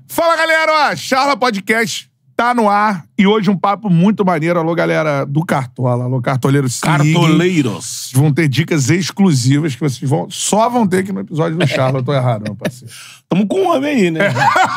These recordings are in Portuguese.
Fala, galera! Ó, Charla Podcast tá no ar e hoje um papo muito maneiro. Alô, galera do Cartola. Alô, cartoleiros. Cartoleiros. Vão ter dicas exclusivas que vocês só vão ter aqui no episódio do Charla. Eu tô errado, meu parceiro. Tamo com um homem aí, né?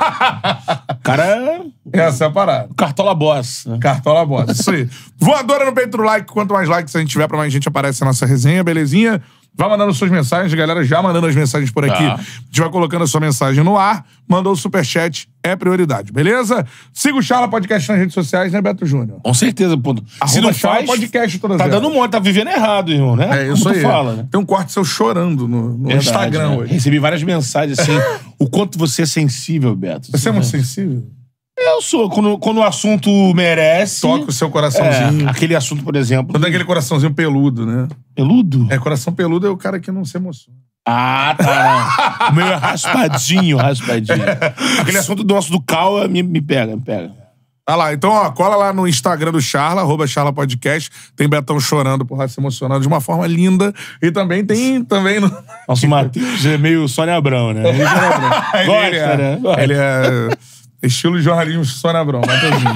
Cara... Essa é a parada. Cartola Boss. Cartola Boss. Isso aí. Voadora no peito do like. Quanto mais likes a gente tiver, pra mais gente aparece a nossa resenha, belezinha? Vai mandando suas mensagens, galera. Já mandando as mensagens por aqui. Tá. A gente vai colocando a sua mensagem no ar. Mandou o superchat, é prioridade, beleza? Siga o Charla Podcast nas redes sociais, né, Beto Júnior? Com certeza, pô. Se não Charla faz, Podcast todas tá elas. dando monte, tá vivendo errado, irmão, né? É isso Como aí. tu fala, né? Tem um corte seu chorando no Verdade, Instagram né? hoje. Recebi várias mensagens, assim, o quanto você é sensível, Beto. Você é muito sensível? Eu sou. Quando o assunto merece... Toca o seu coraçãozinho. Aquele assunto, por exemplo... Quando é aquele coraçãozinho peludo, né? Peludo? É, coração peludo é o cara que não se emociona. Ah, tá. O meu é raspadinho. Aquele assunto nosso do Cal me pega. Tá lá, então, ó, cola lá no Instagram do Charla, @Charla Podcast. Tem Betão chorando, porra, se emocionando de uma forma linda. E também tem no... Nosso Matheus é meio Sônia Abrão, né? Meio Sônia Abrão. Gosta, né? Gosta. Ele é estilo jornalismo Sônia Abrão, Matheusinho.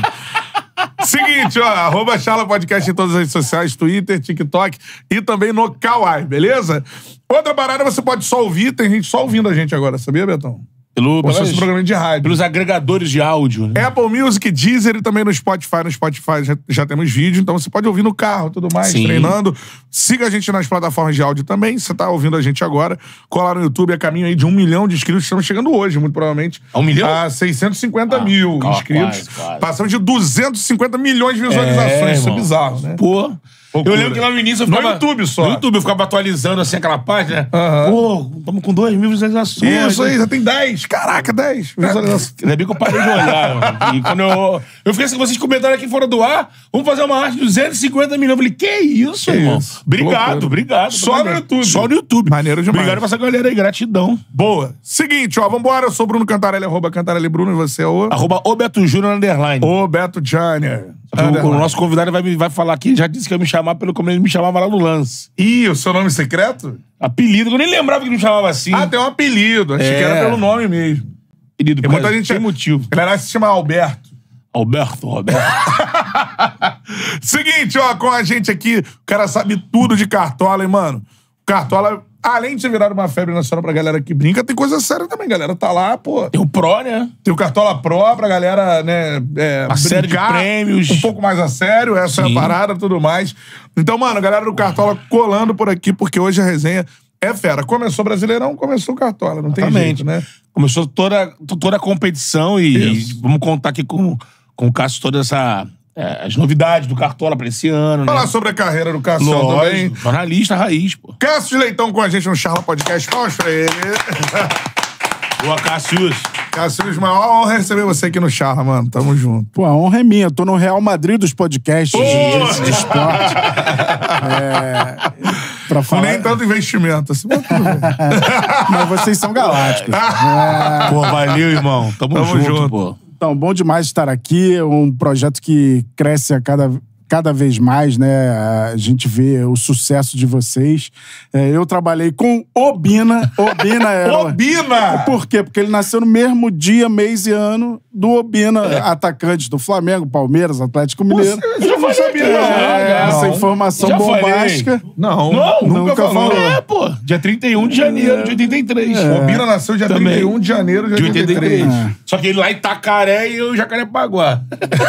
Seguinte, ó, @Charla Podcast em todas as redes sociais, Twitter, TikTok e também no Kawaii, beleza? Outra parada, você pode só ouvir, tem gente só ouvindo a gente agora, sabia, Betão? Como se fosse um programa de rádio. Pelos agregadores de áudio, né? Apple Music, Deezer e também no Spotify. No Spotify já temos vídeo, então você pode ouvir no carro, tudo mais, Sim. treinando. Siga a gente nas plataformas de áudio também. Você tá ouvindo a gente agora. Cola no YouTube, é caminho aí de 1 milhão de inscritos. Estamos chegando hoje, muito provavelmente. A 1 milhão? A 650 mil inscritos. Quase. Passamos de 250 milhões de visualizações. Isso é irmão. bizarro, né? Pô... Loucura. Eu lembro que lá no início eu ficava... No YouTube só. No YouTube eu ficava atualizando assim aquela página. Pô, estamos com 2 mil visualizações. Isso aí, já tem 10. Caraca, 10 visualizações. Ainda bem que eu parei de olhar. Mano. E quando eu fiquei assim, vocês comentaram aqui fora do ar, vamos fazer uma arte de 250 milhões. Eu falei, que isso, irmão? Isso. Obrigado. Só no YouTube. Só no YouTube. Maneiro demais. Obrigado pra essa galera aí, gratidão. Boa. Seguinte, ó, vambora. Eu sou o Bruno Cantarelli, @Cantarelli Bruno, e você é o... @O Beto Júnior _. O Beto Júnior. O nosso convidado vai falar aqui, já disse que ia me chamar pelo como ele me chamava lá no lance. Ih, o seu nome secreto? Apelido, eu nem lembrava que ele me chamava assim. Ah, tem um apelido. Achei que era pelo nome mesmo. Apelido, Tem muita gente... tem motivo. A galera se chama Alberto. Roberto. Seguinte, ó, com a gente aqui, o cara sabe tudo de Cartola, hein, mano? Cartola, além de ter virado uma febre nacional pra galera que brinca, tem coisa séria também, galera. Tá lá, pô. Tem o Pro, né? Tem o Cartola Pro pra galera, né, A série de prêmios. Um pouco mais a sério, essa é a parada e tudo mais. Então, mano, a galera do Cartola colando por aqui, porque hoje a resenha é fera. Começou Brasileirão, começou o Cartola, não tem jeito, né? Começou toda a competição e vamos contar aqui com o Cássio todas as novidades do Cartola pra esse ano, Falar né? sobre a carreira do Cássio também. Jornalista raiz, pô. Cássio de Leitão com a gente no Charla Podcast. Palmas pra ele. Boa, Cássio. Cássio, maior honra receber você aqui no Charla, mano. Tamo junto. Pô, a honra é minha. Eu tô no Real Madrid dos podcasts de esporte. Pra falar... Nem tanto investimento assim, mas tudo bem. Mas vocês são galácticos. Pô, valeu, irmão. Tamo junto, pô. Então, bom demais estar aqui. É um projeto que cresce a cada vez mais, né? A gente vê o sucesso de vocês. Eu trabalhei com Obina. Obina! Por quê? Porque ele nasceu no mesmo dia, mês e ano do Obina, atacante do Flamengo, Palmeiras, Atlético Mineiro. Eu não sabia, Essa informação Já bombástica. Não, nunca falou. Pô. Dia 31 de janeiro de 83. Obina nasceu dia 31 de janeiro de 83. Só que ele lá em Itacaré e eu em Jacarepaguá.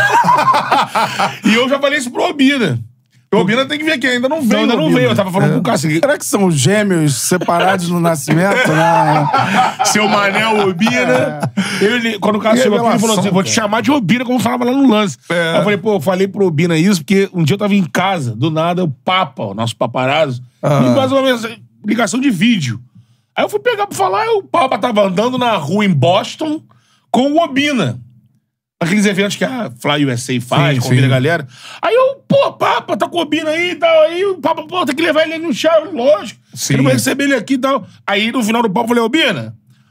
E eu já falei isso pro Obina. O Obina tem que vir aqui, ainda não veio. Não, ainda não veio. Eu tava falando com o Cássio. Será que são gêmeos separados no nascimento? Né? Seu Manel Obina. Quando o Cássio chegou aqui, ele falou assim: vou te chamar de Obina, como eu falava lá no lance. Aí eu falei, pô, eu falei pro Obina isso, porque um dia eu tava em casa, do nada, o Papa, o nosso paparazzo, me faz uma ligação de vídeo. Aí eu fui pegar pra falar, e o Papa tava andando na rua em Boston com o Obina. Aqueles eventos que a Fly USA faz, convida a galera. Aí eu, pô, Papa, tá com o Obina aí e tal. Aí o Papa, pô, tem que levar ele no chá, lógico. Quero receber ele aqui e tal. Aí no final do papo eu falei, Obina,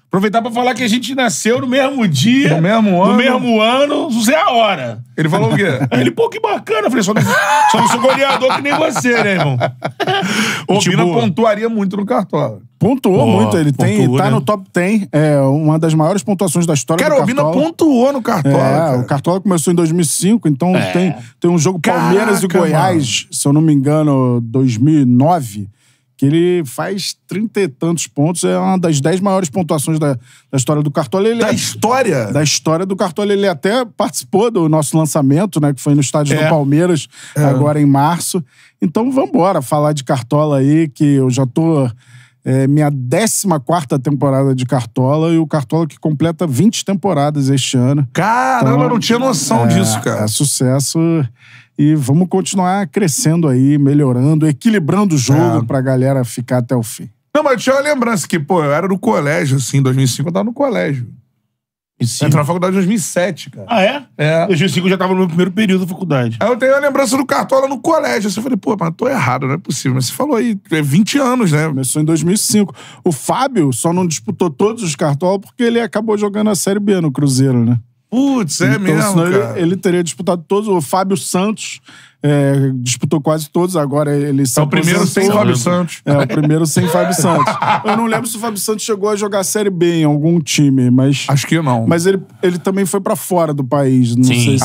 Aproveitar pra falar que a gente nasceu no mesmo dia. No mesmo ano. No mesmo ano, não sei a hora. Ele falou o quê? Ele, pô, que bacana. Eu falei, só não sou goleador que nem você, né, irmão? O Bina pontuaria muito no Cartola. Pontuou muito. Ele pontuou, tá né? no top 10. É uma das maiores pontuações da história do Cara, o Cartola. Bina pontuou no Cartola. cara. O Cartola começou em 2005, então tem um jogo Caraca, Palmeiras e Goiás, se eu não me engano, 2009, que ele faz 30 e tantos pontos. É uma das 10 maiores pontuações da história do Cartola. Da história? Da história do Cartola. Ele até participou do nosso lançamento, né? Que foi no estádio do Palmeiras, agora em março. Então, vamos embora falar de Cartola aí, que eu já tô... minha 14ª temporada de Cartola e o Cartola que completa 20 temporadas este ano. Caramba, Então, eu não tinha noção disso, cara. É sucesso e vamos continuar crescendo aí, melhorando, equilibrando o jogo pra galera ficar até o fim. Não, mas eu tinha uma lembrança que, pô, eu era do colégio, assim, em 2005 eu tava no colégio. Eu entrei na faculdade em 2007, cara. Ah, é? É. Em 2005 eu já tava no meu primeiro período da faculdade. Aí eu tenho a lembrança do Cartola no colégio. Assim, eu falei, pô, mas tô errado, não é possível. Mas você falou aí, 20 anos, né? Começou em 2005. O Fábio só não disputou todos os Cartola porque ele acabou jogando a Série B no Cruzeiro, né? Putz, é Então, mesmo, senão cara. ele teria disputado todos. O Fábio Santos disputou quase todos. Agora ele se É o primeiro sem aposentou. Fábio Santos. É, o primeiro sem Fábio Santos. Eu não lembro se o Fábio Santos chegou a jogar a Série B em algum time, mas... Acho que não. Mas ele também foi pra fora do país. Não sei se...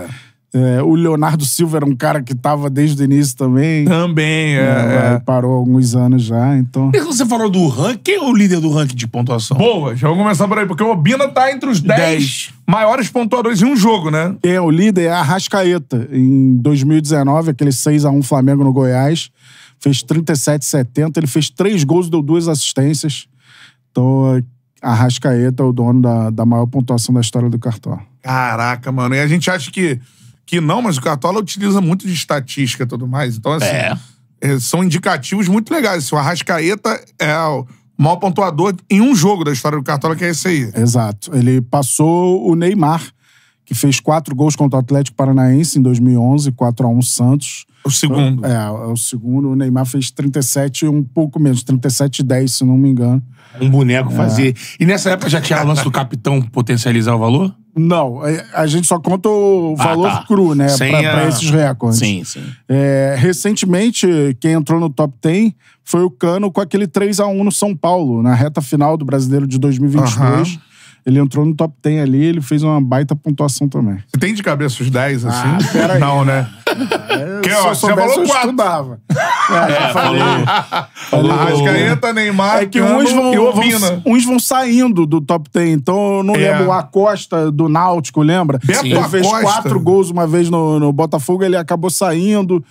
o Leonardo Silva era um cara que tava desde o início também. Também, Parou há alguns anos já, então... E você falou do ranking, quem é o líder do ranking de pontuação? Boa, já vou começar por aí, porque o Bina tá entre os 10 maiores pontuadores em um jogo, né? O líder é a Arrascaeta. Em 2019, aquele 6-1 Flamengo no Goiás, fez 37,70. Ele fez 3 gols e deu 2 assistências. Então, a Arrascaeta é o dono da maior pontuação da história do Cartola. Caraca, mano. E a gente acha que não, mas o Cartola utiliza muito de estatística e tudo mais. Então, assim, são indicativos muito legais. O Arrascaeta é o maior pontuador em um jogo da história do Cartola, que é esse aí. Exato. Ele passou o Neymar, que fez 4 gols contra o Atlético Paranaense em 2011, 4-1 Santos. O segundo. É o segundo. O Neymar fez 37, um pouco menos, 37,10, se não me engano. Um boneco fazer. E nessa época já tinha o lance do capitão potencializar o valor? Não, a gente só conta o valor cru, né? Pra esses recordes. Sim. Recentemente, quem entrou no top 10 foi o Cano com aquele 3-1 no São Paulo, na reta final do Brasileiro de 2022. Ele entrou no top 10 ali, ele fez uma baita pontuação também. Você tem de cabeça os 10, assim? Peraí. Não, né? Se eu soubesse, eu estudava. Falei. Arrascaeta, Neymar, É que Cano e Obina. uns vão saindo do top 10. Então, eu não lembro o Acosta do Náutico, lembra? Beto Ele fez Acosta. 4 gols uma vez no Botafogo, ele acabou saindo.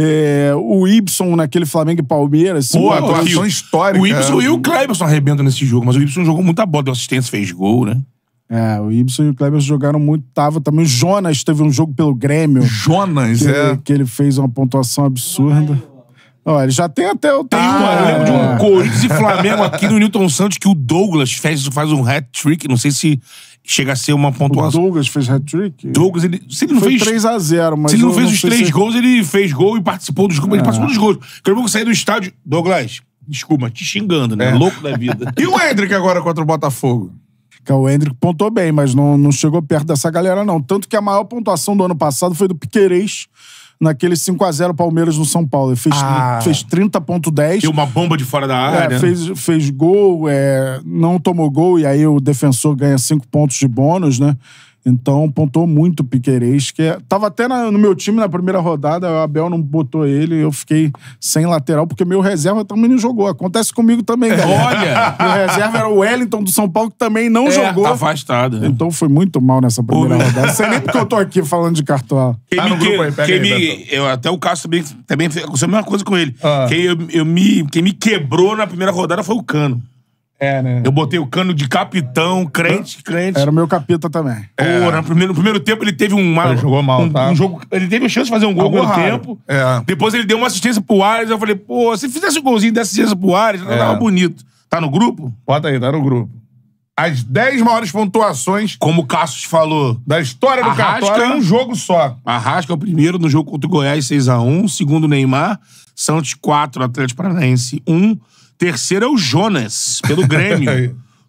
O Ibson naquele Flamengo e Palmeiras. Pô, Pô, atuação histórica. O Ibson e o Cleberson arrebentam nesse jogo, mas o Ibson jogou muita bola, deu assistência, fez gol, né? o Ibson e o Kleber jogaram muito. Tava também o Jonas, teve um jogo pelo Grêmio. Jonas, que ele fez uma pontuação absurda. Ó, ele já tem até o... Eu lembro de um Corinthians e Flamengo aqui no Newton Santos que o Douglas faz um hat-trick. Não sei se chega a ser uma O pontuação. Douglas fez hat-trick? Douglas, se ele não Foi fez... 3-0, mas... Se ele não fez os sei 3 se- gols, ele fez gol e participou dos gols. Ele participou dos gols. Quero que sair do estádio. Douglas, desculpa, te xingando, né? Louco da vida. E o Hendrick agora contra o Botafogo? Que o Hendrick pontuou bem, mas não chegou perto dessa galera, não. Tanto que a maior pontuação do ano passado foi do Piquerez, naquele 5-0 Palmeiras no São Paulo. Ele fez 30,10. Deu uma bomba de fora da área. Fez gol, não tomou gol, e aí o defensor ganha 5 pontos de bônus, né? Então, pontuou muito o Piquerez, que tava até no meu time na primeira rodada, o Abel não botou ele, eu fiquei sem lateral, porque meu reserva também não jogou. Acontece comigo também, galera. Olha! Meu reserva era o Wellington do São Paulo, que também não jogou. Tá afastado. Né? Então foi muito mal nessa primeira rodada. Não sei nem porque eu tô aqui falando de Cartola. Tá no grupo aí, pega aí, até o Cássio também aconteceu a mesma coisa com ele. Ah. Quem me quebrou na primeira rodada foi o Cano. Né? Eu botei o Cano de capitão, crente. Era o meu capita também. Pô, no primeiro tempo ele teve Ele jogou mal, tá? um jogo. Ele teve a chance de fazer um gol no Algo raro. tempo. É. Depois ele deu uma assistência pro Ares. Eu falei, pô, se fizesse um golzinho dessa assistência pro Ares, tava bonito. Tá no grupo? Bota aí, tá no grupo. As 10 maiores pontuações Como o Cassius falou, da história do Arrasca. Cartola em um jogo só. Arrasca é o primeiro no jogo contra o Goiás, 6-1. Segundo, Neymar. Santos, 4. Atlético Paranaense, 1. Terceiro é o Jonas, pelo Grêmio.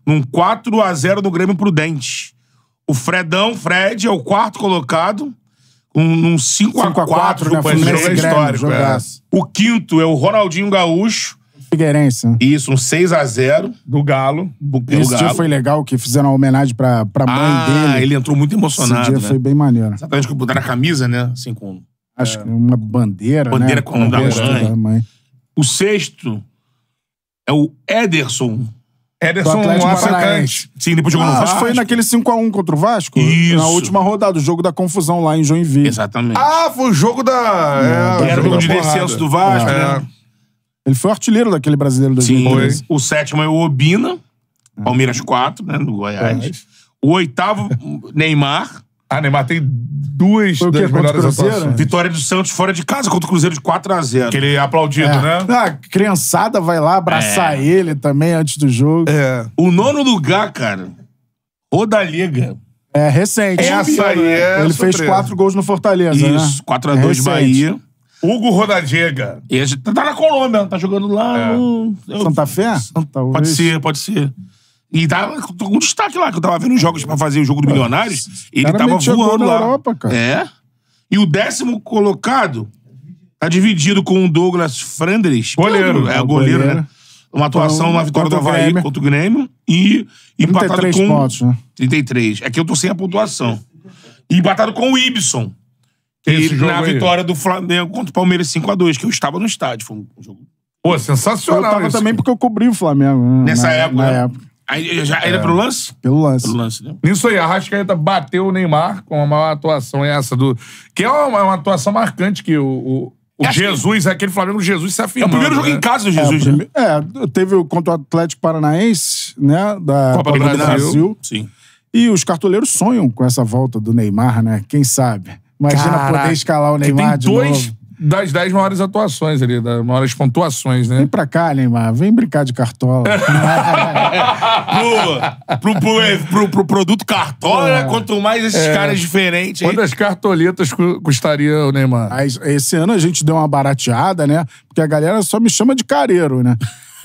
num 4-0 no Grêmio Prudente. O Fred é o quarto colocado, num 5-4 né? foi Fluminense jogo histórico. O quinto é o Ronaldinho Gaúcho. Figueirense. Isso, um 6-0 do Galo. Esse dia foi legal, que fizeram uma homenagem pra mãe dele. Ele entrou muito emocionado. Esse dia foi bem maneiro. Exatamente, que botaram a camisa, né? Assim, com... Acho que uma bandeira, Bandeira né? com o nome da mãe. O sexto é o Ederson. Ederson, um atacante. Sim, depois jogou no Vasco. Acho que foi naquele 5-1 contra o Vasco. Isso. Na última rodada, o jogo da confusão lá em Joinville. Exatamente. Foi o jogo da... Era o jogo de descenso do Vasco, né? Ele foi artilheiro daquele brasileiro do Sim, 2013. o sétimo é o Obina, Palmeiras 4, né, do Goiás. O oitavo, Neymar. Neymar tem duas das melhores atuações. Vitória do Santos fora de casa contra o Cruzeiro de 4-0. Que ele é aplaudido, né? A criançada vai lá abraçar ele também antes do jogo. O nono lugar, cara, Rodallega. É recente. Essa aí Ele fez 4 gols no Fortaleza, Isso, né? 4-2 Bahia. Hugo Rodallega. E a gente tá na Colômbia, tá jogando lá no... Santa Fé? Pode ser. E tava com destaque lá, que eu tava vendo os jogos pra fazer o jogo do Milionários. Ele tava voando lá. Europa, cara. E o 10º colocado tá dividido com o Douglas Frandres. Goleiro. Goleiro, né? Uma atuação, uma vitória do Avaí contra o Grêmio. E empatado 33 com... pontos, né? 33. Aqui eu tô sem a pontuação. E empatado com o Ibson. Na vitória do Flamengo contra o Palmeiras 5-2, que eu estava no estádio. Foi um jogo... Pô, sensacional. Eu tava também porque eu cobri o Flamengo. Né? Nessa época. Na época. Aí já era pelo lance? Pelo lance. Pelo lance, né? Nisso aí, a Arrascaeta bateu o Neymar com a maior atuação essa do... Que é uma atuação marcante que o Jesus, aquele Flamengo Jesus se afirmando. É o primeiro jogo em casa do Jesus, né? Teve contra o Atlético Paranaense, né? Da Copa do Brasil. Sim. E os cartoleiros sonham com essa volta do Neymar, né? Quem sabe? Imagina poder escalar o Neymar de novo. novo. Das 10 maiores atuações ali, das maiores pontuações, né? Vem pra cá, Neymar. Vem brincar de cartola. pro produto cartola, né? Quanto mais esses caras diferentes... Quantas cartoletas custaria o Neymar? Esse ano a gente deu uma barateada, né? Porque a galera só me chama de careiro, né?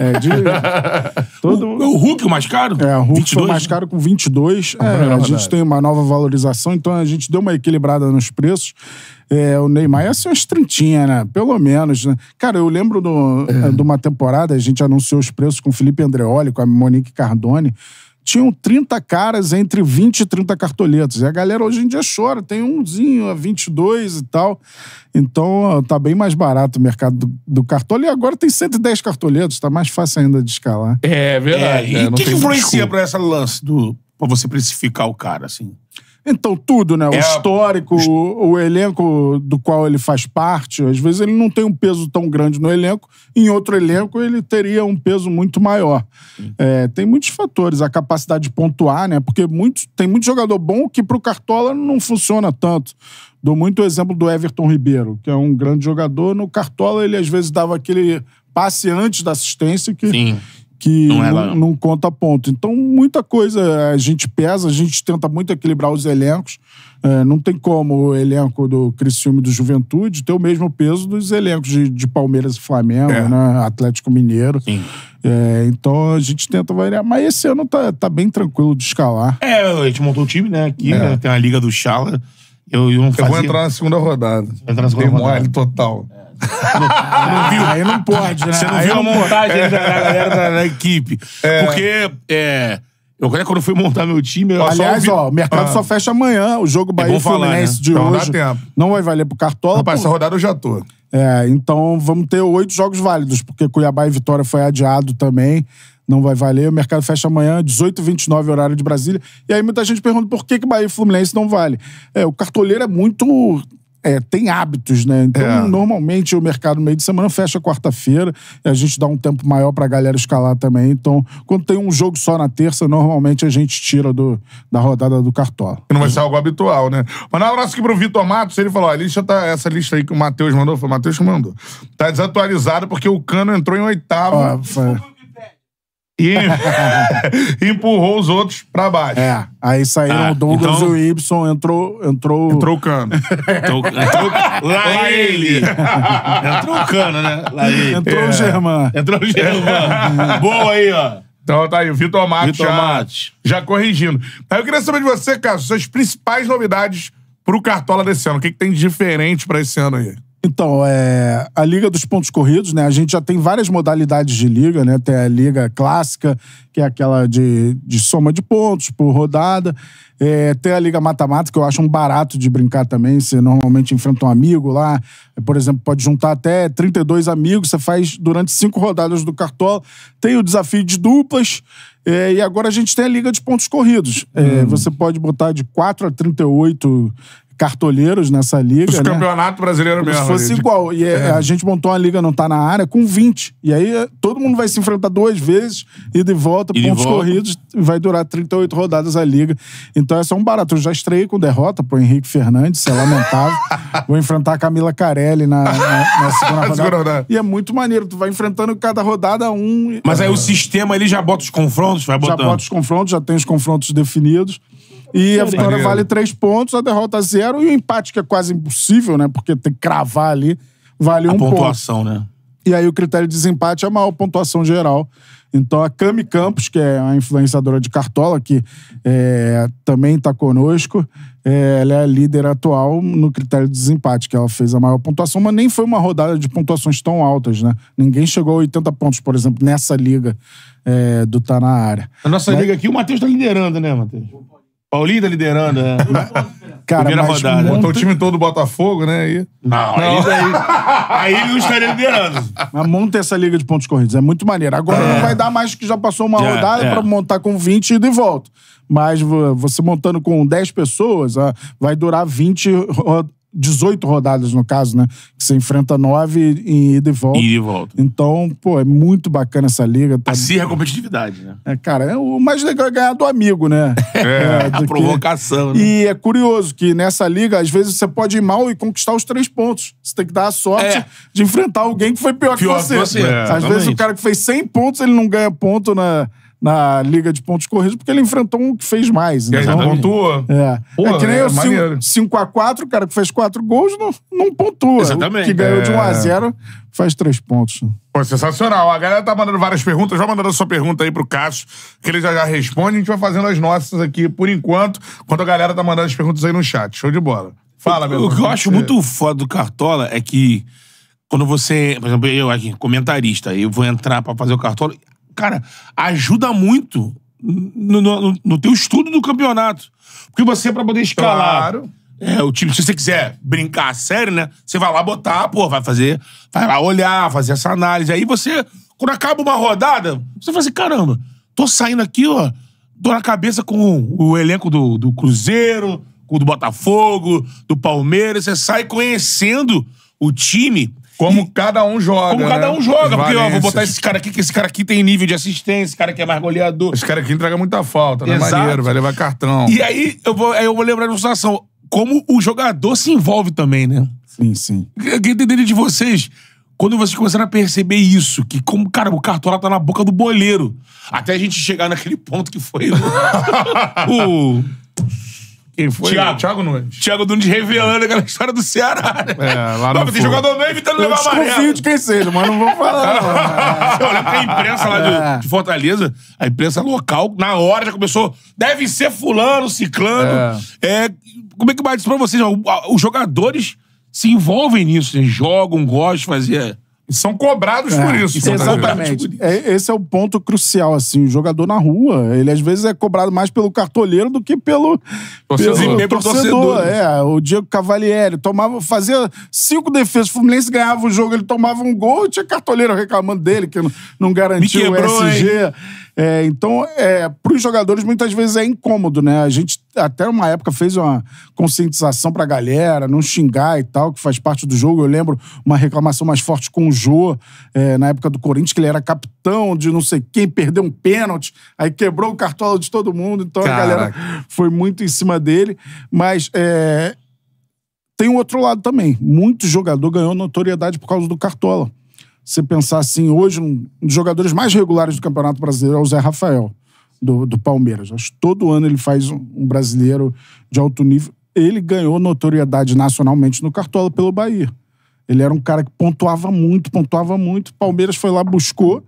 O Hulk o mais caro? O Hulk 22, foi mais caro com 22. A gente tem uma nova valorização, então a gente deu uma equilibrada nos preços. O Neymar ia ser umas 30, né? Pelo menos, né? Cara, eu lembro de uma temporada, a gente anunciou os preços com o Felipe Andreoli, com a Monique Cardone. Tinham 30 caras entre 20 e 30 cartoletas. E a galera hoje em dia chora. Tem umzinho a 22 e tal. Então, tá bem mais barato o mercado do cartola. E agora tem 110 cartoletas. Tá mais fácil ainda de escalar. É verdade. E o que influencia pra essa lance pra você precificar o cara, assim? Então, tudo, né? O histórico, o elenco do qual ele faz parte. Às vezes ele não tem um peso tão grande no elenco. Em outro elenco ele teria um peso muito maior. Tem muitos fatores. A capacidade de pontuar, né? Porque tem muito jogador bom que pro Cartola não funciona tanto. Dou muito o exemplo do Everton Ribeiro, que é um grande jogador. No Cartola ele às vezes dava aquele passe antes da assistência que não conta ponto. Então, muita coisa a gente pesa, a gente tenta muito equilibrar os elencos. Não tem como o elenco do Criciúma e do Juventude ter o mesmo peso dos elencos de Palmeiras e Flamengo, né? Atlético Mineiro. Então, a gente tenta variar. Mas esse ano tá bem tranquilo de escalar. A gente montou o time, né? Aqui, né? Tem a Liga do Chala. Eu vou entrar na segunda rodada. Entrar na segunda rodada. Total. Não viu? Aí não pode, né? Você não viu a montagem da galera da equipe. Porque quando eu fui montar meu time... Aliás, o mercado só fecha amanhã. O jogo Bahia e Fluminense de hoje não vai valer pro Cartola. Rapaz, essa rodada eu já tô. Então vamos ter 8 jogos válidos, porque Cuiabá e Vitória foi adiado também. Não vai valer. O mercado fecha amanhã, 18h29, horário de Brasília. E aí muita gente pergunta por que Bahia e Fluminense não vale. O cartoleiro é muito... tem hábitos, né? Então, normalmente, o mercado no meio de semana fecha quarta-feira e a gente dá um tempo maior pra galera escalar também. Então, quando tem um jogo só na terça, normalmente a gente tira da rodada do Cartola. Não vai ser algo habitual, né? Mas na abraço aqui pro Vitor Matos, ele falou, essa lista aí que o Matheus mandou, foi o Matheus que mandou. Tá desatualizada porque o Cano entrou em 8º. E empurrou os outros pra baixo. Aí saíram o Douglas e o Ibson, entrou o Cano. Lá ele. Entrou o Cano, né? Lá ele. Entrou o Germán. Boa aí, ó. Então tá aí, o Vitor Matos já corrigindo. Aí eu queria saber de você, Cássio, suas principais novidades pro Cartola desse ano. O que tem de diferente pra esse ano aí? Então, a Liga dos Pontos Corridos, né? A gente já tem várias modalidades de liga, né? Tem a Liga Clássica, que é aquela de soma de pontos por rodada. Tem a Liga Mata-Mata, que eu acho um barato de brincar também. Você normalmente enfrenta um amigo lá. Por exemplo, pode juntar até 32 amigos. Você faz durante 5 rodadas do Cartola. Tem o desafio de duplas. E agora a gente tem a Liga de Pontos Corridos. Você pode botar de 4 a 38 cartoleiros nessa liga, Os campeonato brasileiro mesmo. Se fosse igual. E a gente montou uma liga, não tá na área, com 20. E aí todo mundo vai se enfrentar 2 vezes, ida e volta, pontos corridos, vai durar 38 rodadas a liga. Então é só um barato. Eu já estreiei com derrota pro Henrique Fernandes, isso é lamentável. Vou enfrentar a Camila Carelli na segunda rodada. E é muito maneiro. Tu vai enfrentando cada rodada um. Mas aí o sistema ele já bota os confrontos, vai botando. Já bota os confrontos, já tem os confrontos definidos. E a vitória vale 3 pontos, a derrota 0 e o empate, que é quase impossível, né? Porque tem que cravar ali, vale 1 ponto. A pontuação, né? E aí o critério de desempate é a maior pontuação geral. Então a Cami Campos, que é a influenciadora de Cartola, que também está conosco, ela é a líder atual no critério de desempate, que ela fez a maior pontuação, mas nem foi uma rodada de pontuações tão altas, né? Ninguém chegou a 80 pontos, por exemplo, nessa liga do Tá Na Área. A nossa liga aqui, o Matheus tá liderando, né, Matheus? Paulinho tá liderando, né? Cara, primeira rodada. Botou o time todo do Botafogo, né? Aí. Não. Aí ele não estaria liderando. Mas monta essa liga de pontos corridos, é muito maneiro. Agora não vai dar mais que já passou uma rodada pra montar com 20 e de volta. Mas você montando com 10 pessoas, vai durar 18 rodadas, no caso, né? Que você enfrenta 9 em ida e volta. Ida e volta. Então, pô, é muito bacana essa liga. Acirra a competitividade, né? Cara, o mais legal é ganhar do amigo, né? A provocação, né? E é curioso que nessa liga, às vezes, você pode ir mal e conquistar os 3 pontos. Você tem que dar a sorte de enfrentar alguém que foi pior que você. Às vezes, o cara que fez 100 pontos, ele não ganha ponto na Liga de Pontos Corridos, porque ele enfrentou um que fez mais. E aí já pontua? É que nem eu, 5x4, o cara que fez 4 gols não pontua. Exatamente. O que ganhou de 1x0 faz 3 pontos. Pô, sensacional. A galera tá mandando várias perguntas. Já mandando a sua pergunta aí pro Cássio, que ele já responde. A gente vai fazendo as nossas aqui por enquanto a galera tá mandando as perguntas aí no chat. Show de bola. Fala, meu irmão. O que eu acho muito foda do Cartola é que quando você... Por exemplo, eu aqui, comentarista, eu vou entrar pra fazer o Cartola... Cara, ajuda muito no teu estudo do campeonato. Porque você, pra poder escalar... Claro. O time, se você quiser brincar a sério, né? Você vai lá botar, vai lá olhar, fazer essa análise. Aí você, quando acaba uma rodada, você fala assim, caramba, tô saindo aqui, ó, tô na cabeça com o elenco do Cruzeiro, com o do Botafogo, do Palmeiras. Você sai conhecendo o time... Como cada um joga. Porque, ó, vou botar esse cara aqui, que esse cara aqui tem nível de assistência, esse cara aqui é mais goleador. Esse cara aqui entrega muita falta, né? Maneiro, vai levar cartão. E aí, eu vou lembrar de uma situação. Como o jogador se envolve também, né? Sim. Eu queria entender de vocês, quando vocês começaram a perceber isso, que como, cara, o Cartola tá na boca do boleiro. Até a gente chegar naquele ponto que foi Quem foi? Thiago Nunes. Thiago Nunes revelando aquela história do Ceará, né? Lá no tem jogador meio evitando levar amarelo. Eu desconfio de quem seja, mas não vou falar. Você olha pra imprensa lá de Fortaleza, a imprensa local, na hora já começou, deve ser fulano, ciclano. Como é que vai dizer pra vocês? Os jogadores se envolvem nisso, né? Jogam, gostam de fazer... E são cobrados por isso. Exatamente. Esse é o ponto crucial, assim. O jogador na rua, ele às vezes é cobrado mais pelo cartoleiro do que pelo torcedor. O Diego Cavalieri fazia 5 defesas, o Fluminense ganhava o jogo, ele tomava um gol e tinha cartoleiro reclamando dele, que não garantiu o SG. Então, para os jogadores, muitas vezes é incômodo, né? A gente, até uma época, fez uma conscientização pra galera, não xingar e tal, que faz parte do jogo. Eu lembro uma reclamação mais forte com o Jô, na época do Corinthians, que ele era capitão de não sei quem, perdeu um pênalti, aí quebrou o cartola de todo mundo, então a galera foi muito em cima dele. Mas tem um outro lado também. Muito jogador ganhou notoriedade por causa do cartola. Você pensar assim, hoje, um dos jogadores mais regulares do Campeonato Brasileiro é o Zé Rafael, do Palmeiras. Acho que todo ano ele faz um brasileiro de alto nível. Ele ganhou notoriedade nacionalmente no Cartola pelo Bahia. Ele era um cara que pontuava muito. Palmeiras foi lá, buscou,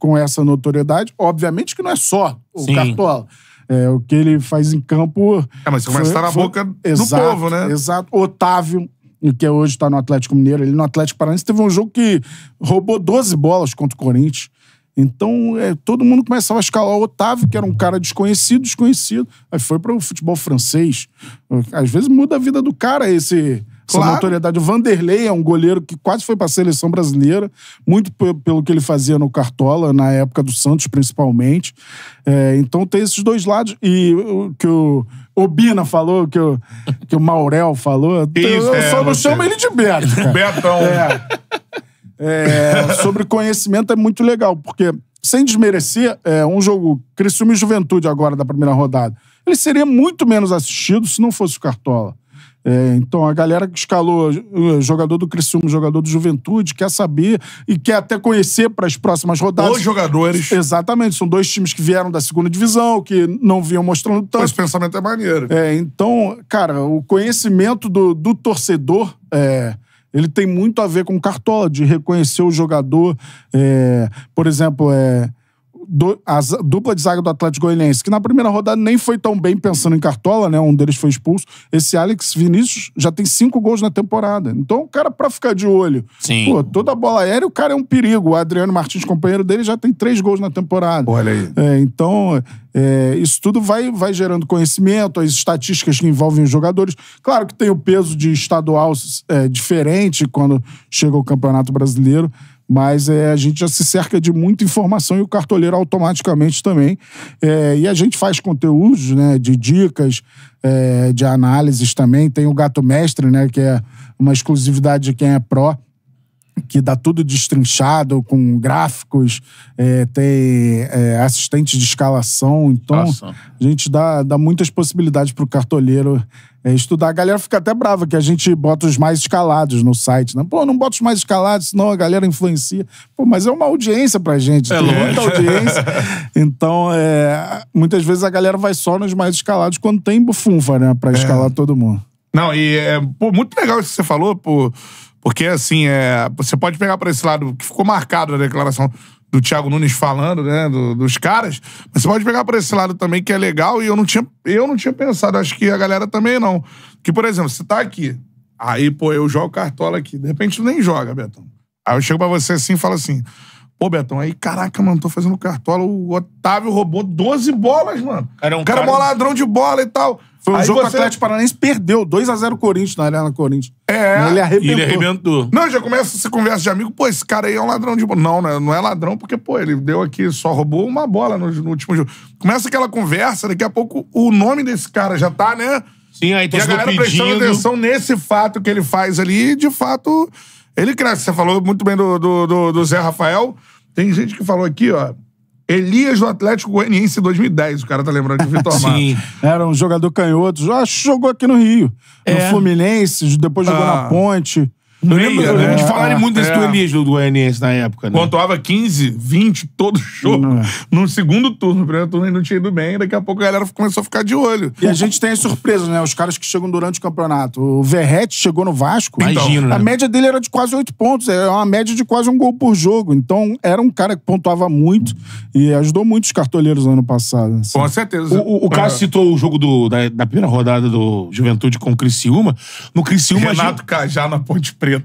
com essa notoriedade. Obviamente que não é só o Sim. Cartola. O que ele faz em campo... Mas você começa a estar na boca do povo, né? Exato. Otávio, que hoje está no Atlético Mineiro, ele no Atlético Paranaense teve um jogo que roubou 12 bolas contra o Corinthians. Então, todo mundo começava a escalar o Otávio, que era um cara desconhecido. Aí foi para o futebol francês. Às vezes muda a vida do cara essa notoriedade. O Vanderlei é um goleiro que quase foi para a seleção brasileira, muito pelo que ele fazia no Cartola, na época do Santos, principalmente. Então tem esses dois lados. E o que o Obina falou, que o Maurel falou, eu só não chamo ele de Beto. Betão. Sobre conhecimento é muito legal, porque, sem desmerecer, um jogo Criciúma e Juventude agora da primeira rodada, ele seria muito menos assistido se não fosse o Cartola. Então a galera que escalou jogador do Criciúma, jogador do Juventude, quer saber e quer até conhecer para as próximas rodadas. Os jogadores. Exatamente, são dois times que vieram da segunda divisão, que não vinham mostrando tanto. Esse pensamento é maneiro. Então, cara, o conhecimento do torcedor ele tem muito a ver com Cartola, de reconhecer o jogador. Por exemplo, a dupla de zaga do Atlético Goianiense, que na primeira rodada nem foi tão bem pensando em Cartola, né? Um deles foi expulso. Esse Alex Vinícius já tem 5 gols na temporada. Então, o cara, pra ficar de olho, toda a bola aérea, o cara é um perigo. O Adriano Martins, companheiro dele, já tem 3 gols na temporada. Olha aí. Então, isso tudo vai gerando conhecimento, as estatísticas que envolvem os jogadores. Claro que tem o peso de estadual diferente quando chega o Campeonato Brasileiro, mas a gente já se cerca de muita informação e o cartoleiro automaticamente também. E a gente faz conteúdos, né, de dicas, de análises também. Tem o Gato Mestre, né, que é uma exclusividade de quem é pró, que dá tudo destrinchado, com gráficos, tem assistente de escalação. Então, a gente dá muitas possibilidades pro cartoleiro estudar. A galera fica até brava que a gente bota os mais escalados no site, né? Pô, não bota os mais escalados, senão a galera influencia. Pô, mas é uma audiência pra gente, tem muita audiência. Então, muitas vezes a galera vai só nos mais escalados quando tem bufunfa, né? Pra escalar todo mundo. Não, e muito legal isso que você falou, porque, assim, você pode pegar por esse lado, que ficou marcado a declaração do Thiago Nunes falando, né, dos caras, mas você pode pegar por esse lado também, que é legal, e eu não tinha pensado, acho que a galera também não. Que, por exemplo, você tá aqui, aí, pô, eu jogo Cartola aqui, de repente tu nem joga, Betão. Aí eu chego pra você assim e falo assim, pô, Betão, aí, caraca, mano, tô fazendo Cartola, o Otávio roubou 12 bolas, mano. O cara é mó ladrão de bola e tal. Foi um jogo que o Atlético Paranaense perdeu 2-0 Corinthians na Arena Corinthians. Ele arrebentou. Não, já começa essa conversa de amigo, pô, esse cara aí é um ladrão de bola. Não é ladrão porque, pô, ele deu aqui, só roubou uma bola no último jogo. Começa aquela conversa, daqui a pouco o nome desse cara já tá, né? Sim, aí e a galera prestando atenção nesse fato que ele faz ali, e de fato, ele cresce. Você falou muito bem do Zé Rafael. Tem gente que falou aqui, ó, Elias do Atlético Goianiense em 2010. O cara tá lembrando de Vitor Mato. Sim. Era um jogador canhoto. Acho que jogou aqui no Rio. No Fluminense, depois jogou na Ponte. Eu lembro de falarem muito desse do Elias do Goianiense na época, né? Pontuava 15, 20, todo jogo. No segundo turno. No primeiro turno ele não tinha ido bem. Daqui a pouco a galera começou a ficar de olho. E a gente tem as surpresas, né? Os caras que chegam durante o campeonato. O Verratti chegou no Vasco. Imagino, né? A média dele era de quase 8 pontos. É uma média de quase 1 gol por jogo. Então, era um cara que pontuava muito e ajudou muito os cartoleiros no ano passado. Assim. Com certeza. O Cássio citou o jogo da primeira rodada do Juventude com o Criciúma. No Criciúma... Renato Cajá na Ponte Preta.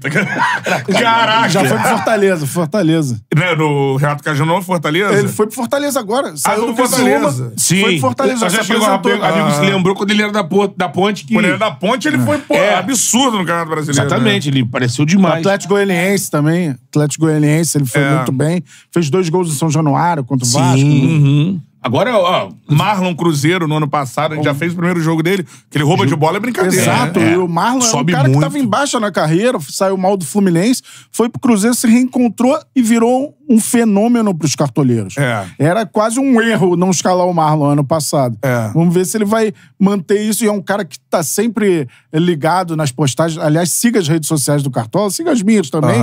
Caraca! Já foi pro Fortaleza. Né, no Renato Cajá não, Fortaleza? Ele foi pro Fortaleza agora. Saiu do Fortaleza. Sim. Foi pro Fortaleza. Já chegou amigo se lembrou quando ele era da Ponte que... Quando ele era da Ponte, ele foi absurdo no Campeonato Brasileiro. Exatamente, ele pareceu demais. O Atlético Goianiense também. Atlético Goianiense, ele foi muito bem. Fez 2 gols em São Januário contra o Vasco. Agora, ó, Marlon Cruzeiro, no ano passado, a gente já fez o primeiro jogo dele, que ele rouba de bola, é brincadeira. Exato, e o Marlon é um cara que tava em baixa na carreira, saiu mal do Fluminense, foi pro Cruzeiro, se reencontrou e virou um fenômeno pros cartoleiros. Era quase um erro não escalar o Marlon ano passado. Vamos ver se ele vai manter isso, e é um cara que tá sempre ligado nas postagens. Aliás, siga as redes sociais do Cartola, siga as minhas também.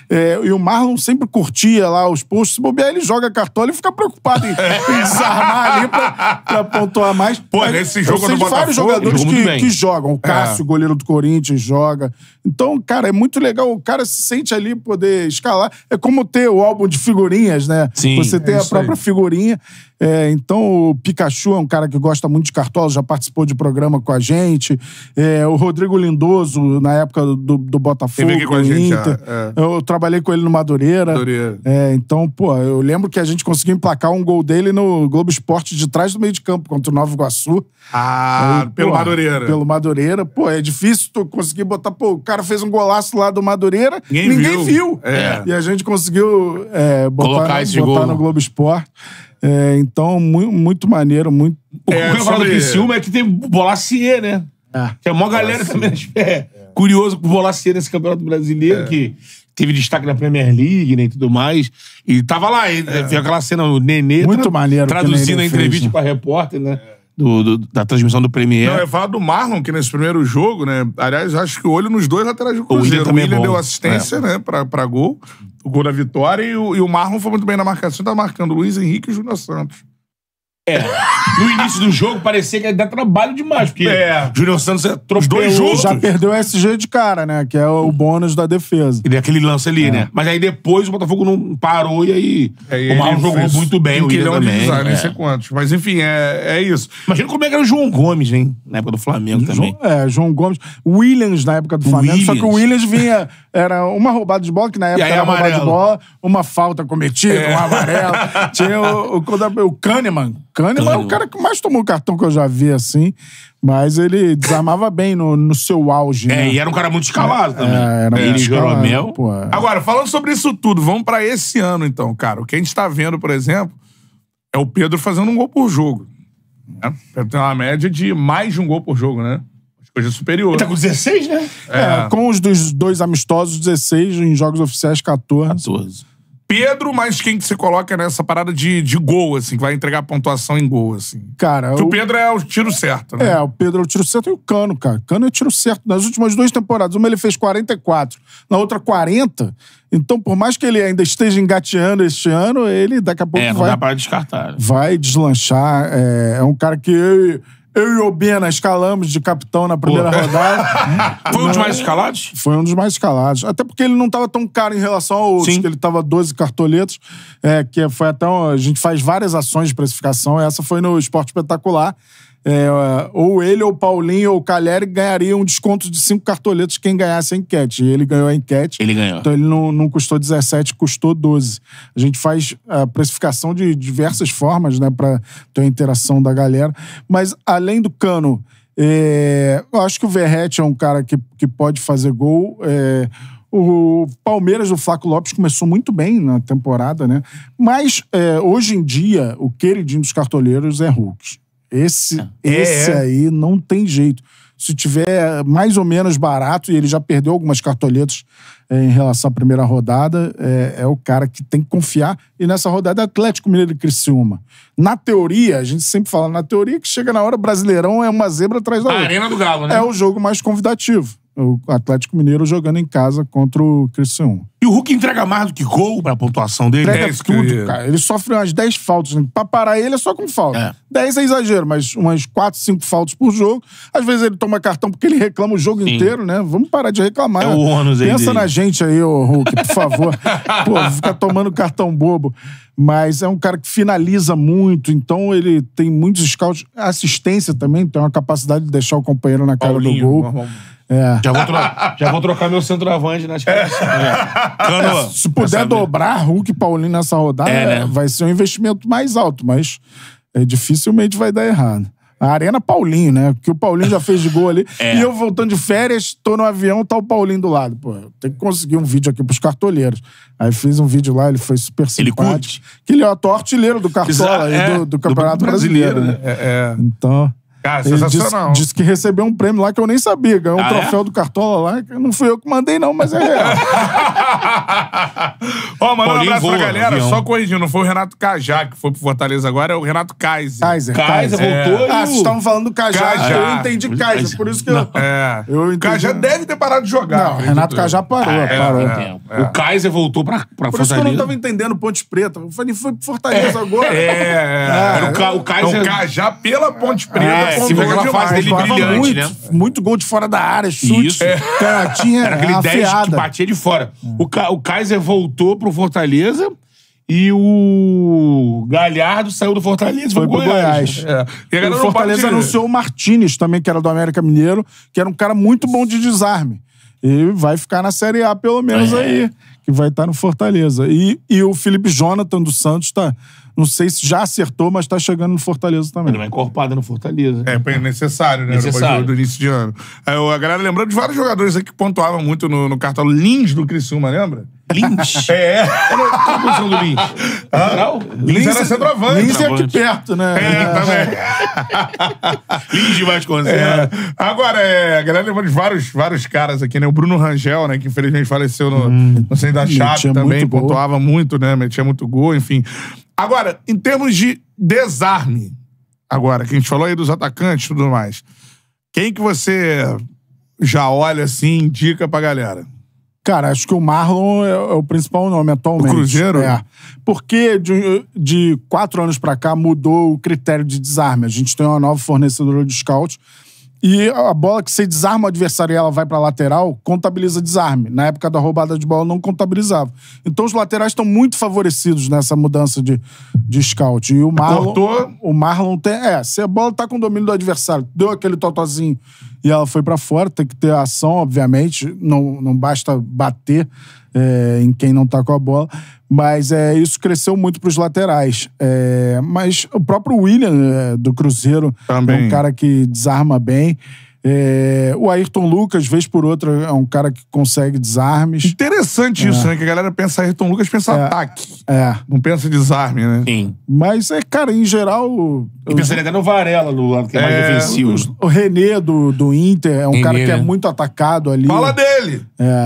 E o Marlon sempre curtia lá os posts, se bobear, ele joga Cartola e fica preocupado em desarmar ali pra pontuar mais. Pô, nesse jogo do Botafogo, vários jogadores que jogam. O Cássio, goleiro do Corinthians, joga. Então, cara, é muito legal. O cara se sente ali poder escalar. É como ter o álbum de figurinhas, né? Sim, você tem a própria aí. figurinha. Então, o Pikachu é um cara que gosta muito de cartola, já participou de programa com a gente. O Rodrigo Lindoso, na época do Botafogo, Teve aqui com a gente, Inter. Eu trabalhei com ele no Madureira. Então, pô, eu lembro que a gente conseguiu emplacar um gol dele no Globo Esporte de trás do meio de campo, contra o Nova Iguaçu. Pelo Madureira. Pelo Madureira. Pô, é difícil tu conseguir botar... Pô, o cara fez um golaço lá do Madureira, ninguém viu. E a gente conseguiu botar no Globo Esporte. Então, muito maneiro, muito... O que eu falo do Criciúma é que tem o Bolacier, né? Tem a maior galera também. Curioso com o Bolacier nesse Campeonato Brasileiro, que teve destaque na Premier League, né, e tudo mais. E tava lá, fez aquela cena, o Nenê muito maneiro traduzindo a entrevista pra repórter, né? Da transmissão do Premier. Não, eu falo do Marlon, que nesse primeiro jogo, né? Aliás, acho que o olho nos dois laterais do Cruzeiro. O Willian deu assistência, né? Pra gol. O gol da vitória. E o Marlon foi muito bem na marcação. Tá marcando o Luiz Henrique e o Júnior Santos. No início do jogo parecia que ia dar trabalho demais, porque Júnior Santos atropelou. Os dois juntos. Já perdeu o SG de cara, né? Que é o bônus da defesa. E aquele lance ali, né? Mas aí depois o Botafogo não parou e aí o Marlon jogou muito bem, o Willian também. Nem sei quantos. Mas enfim, é isso. Imagina como é que era o João Gomes, hein? Na época do Flamengo também. João Gomes. Williams na época do Flamengo. Só que o Williams vinha... Era uma roubada de bola, que na época era roubada de bola, uma falta cometida, um amarelo. Tinha o Kahneman. Kahneman é o cara que mais tomou cartão que eu já vi, assim. Mas ele desarmava bem no seu auge, né? E era um cara muito escalado também. Era ele muito e Jeromel. Agora, falando sobre isso tudo, vamos pra esse ano, então, cara. O que a gente tá vendo, por exemplo, é o Pedro fazendo um gol por jogo. Né? Tem uma média de mais de um gol por jogo, né? Coisa superior. Ele tá com 16, né? Com os dos dois amistosos, 16, em jogos oficiais, 14. Pedro, mas quem que se coloca nessa parada de gol, assim, que vai entregar pontuação em gol, assim? Cara, o Pedro é o tiro certo, né? O Pedro é o tiro certo e o Cano, cara. Cano é tiro certo. Nas últimas 2 temporadas, uma ele fez 44, na outra 40. Então, por mais que ele ainda esteja engateando este ano, ele daqui a pouco não dá pra descartar. Vai deslanchar. É um cara que eu e o Bena escalamos de capitão na primeira rodada. Foi um dos mais escalados? Foi um dos mais escalados. Até porque ele não estava tão caro em relação a outros, que ele estava 12 cartoletas, que foi até... A gente faz várias ações de precificação, essa foi no Esporte Espetacular. Ou ele, ou o Paulinho, ou o Calheri ganhariam um desconto de 5 cartoletas quem ganhasse a enquete. E ele ganhou a enquete. Ele ganhou. Então ele não custou 17, custou 12. A gente faz a precificação de diversas formas, né, pra ter a interação da galera. Mas, além do Cano, eu acho que o Verratti é um cara que pode fazer gol. O Palmeiras do Flaco Lopes começou muito bem na temporada, né? Mas, hoje em dia, o queridinho dos cartoleiros é Hulk. Esse aí não tem jeito. Se tiver mais ou menos barato, e ele já perdeu algumas cartoletas em relação à primeira rodada, é o cara que tem que confiar. E nessa rodada é Atlético Mineiro e Criciúma. Na teoria, a gente sempre fala na teoria que chega na hora, Brasileirão é uma zebra atrás da outra. A Arena do Galo, né? É o jogo mais convidativo. O Atlético Mineiro jogando em casa contra o Criciúma. E o Hulk entrega mais do que gol pra pontuação dele? Entrega tudo, cara. Ele sofre umas 10 faltas. Né? Pra parar ele é só com falta. 10 é exagero, mas umas 4, 5 faltas por jogo. Às vezes ele toma cartão porque ele reclama o jogo inteiro, né? Vamos parar de reclamar. É o ônus aí. Pensa na gente aí, ô Hulk, por favor. Fica tomando cartão bobo. Mas é um cara que finaliza muito, então ele tem muitos scouts. Assistência também, tem uma capacidade de deixar o companheiro na cara do gol. Já vou trocar meu centroavante nas caras. Se puder dobrar Hulk e Paulinho nessa rodada, vai ser um investimento mais alto, mas dificilmente vai dar errado. A Arena Paulinho, né? Porque o Paulinho já fez de gol ali. E eu voltando de férias, tô no avião, tá o Paulinho do lado. Pô, tem que conseguir um vídeo aqui pros cartoleiros. Aí fiz um vídeo lá, ele foi super simpático. Que ele é o atual artilheiro do Cartola aí do Campeonato Brasileiro, né? Então... Cara, sensacional. Disse que recebeu um prêmio lá que eu nem sabia. Ganhou um troféu do Cartola lá, que não fui eu que mandei não, mas é real. Mandando um abraço pra galera, só corrigindo, não foi o Renato Cajá que foi pro Fortaleza agora, é o Renato Kaiser. Kaiser voltou. Vocês estavam falando do Cajá. Eu entendi Kaiser, por isso que eu entendi. O Cajá deve ter parado de jogar. Não, o Renato Cajá parou. O Kaiser voltou pra Fortaleza. Por isso que eu não tava entendendo Ponte Preta. Eu falei, foi pro Fortaleza agora. O Kaiser... O Cajá pela Ponte Preta. Sim, foi aquela fase dele brilhante, né? Muito gol de fora da área, chute. Era aquele 10 que batia de fora. O Kaiser voltou pro Fortaleza E o Galhardo saiu do Fortaleza e foi pro Goiás. E o Fortaleza anunciou o Martínez também, que era do América Mineiro, que era um cara muito bom de desarme. E vai ficar na Série A, pelo menos aí, que vai estar no Fortaleza. E o Felipe Jonathan do Santos tá... Não sei se já acertou, mas tá chegando no Fortaleza também. Ele vai encorpada no Fortaleza. É necessário, né? Depois do início de ano. A galera lembrando de vários jogadores aí que pontuavam muito no cartão. Lins do Criciúma, lembra? Lins? Qual a posição do Lins? Lins era centroavante. Lins é aqui perto, né? Também. Lins de Vasconcelos. Agora, a galera lembrando de vários caras aqui, né? O Bruno Rangel, né? Que infelizmente faleceu no centro da Chape também. Pontuava muito, né? Metia muito gol, enfim. Agora, em termos de desarme, agora, que a gente falou aí dos atacantes e tudo mais, quem que você já olha assim, indica pra galera? Cara, acho que o Marlon é o principal nome atualmente. O Cruzeiro? Porque de 4 anos pra cá mudou o critério de desarme. A gente tem uma nova fornecedora de scout e a bola que você desarma o adversário e ela vai pra lateral, contabiliza desarme. Na época da roubada de bola não contabilizava. Então os laterais estão muito favorecidos nessa mudança de scout. E o Marlon tem... se a bola tá com o domínio do adversário, deu aquele totozinho e ela foi pra fora, tem que ter ação, obviamente. Não basta bater em quem não tá com a bola. Mas isso cresceu muito pros laterais. Mas o próprio William do Cruzeiro também é um cara que desarma bem. O Ayrton Lucas, vez por outra, é um cara que consegue desarmes. Interessante isso, né? Que a galera pensa Ayrton Lucas, pensa ataque. Não pensa desarme, né? Sim. Mas, cara, em geral... E pensaria até no Varela, do lado que é mais defensivo. O René do Inter é um cara que é muito atacado ali. Fala dele!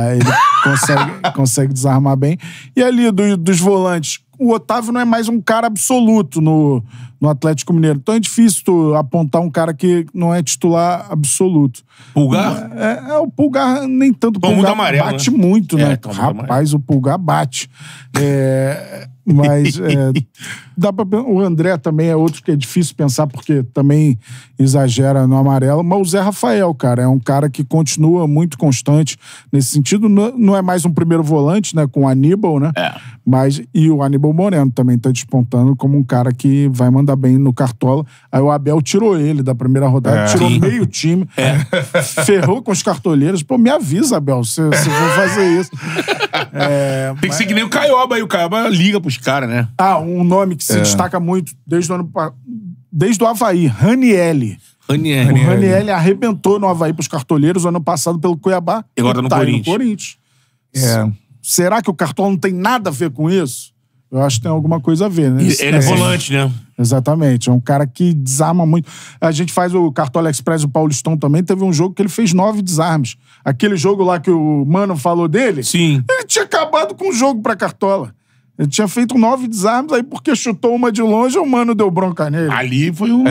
Ele consegue desarmar bem. E ali, dos volantes, o Otávio não é mais um cara absoluto no Atlético Mineiro. Então é difícil tu apontar um cara que não é titular absoluto. Pulgar? O Pulgar nem tanto. O Pulgar amarelo, bate muito, né? Rapaz, o Pulgar bate. Mas dá pra... O André também é outro que é difícil pensar porque também exagera no amarelo. Mas o Zé Rafael, cara, é um cara que continua muito constante nesse sentido. Não é mais um primeiro volante, né? Com o Aníbal, né? E o Aníbal Moreno também tá despontando como um cara que vai mandar bem no Cartola. Aí o Abel tirou ele da primeira rodada, tirou meio time, ferrou com os cartoleiros. Pô, me avisa, Abel, se eu vou fazer isso. Tem que ser que nem o Caioba, aí o Caioba liga pros caras, né? Um nome que se destaca muito desde o Avaí, Ranieri. O Ranieri arrebentou no Avaí pros cartoleiros ano passado pelo Cuiabá. E agora no Corinthians. Será que o Cartola não tem nada a ver com isso? Eu acho que tem alguma coisa a ver, né? Ele é volante, né? Exatamente. É um cara que desarma muito. A gente faz o Cartola Express do Paulistão também. Teve um jogo que ele fez 9 desarmes. Aquele jogo lá que o Mano falou dele. Sim. Ele tinha acabado com o jogo pra Cartola. Ele tinha feito 9 desarmes, aí porque chutou uma de longe, o Mano deu bronca nele. Ali foi o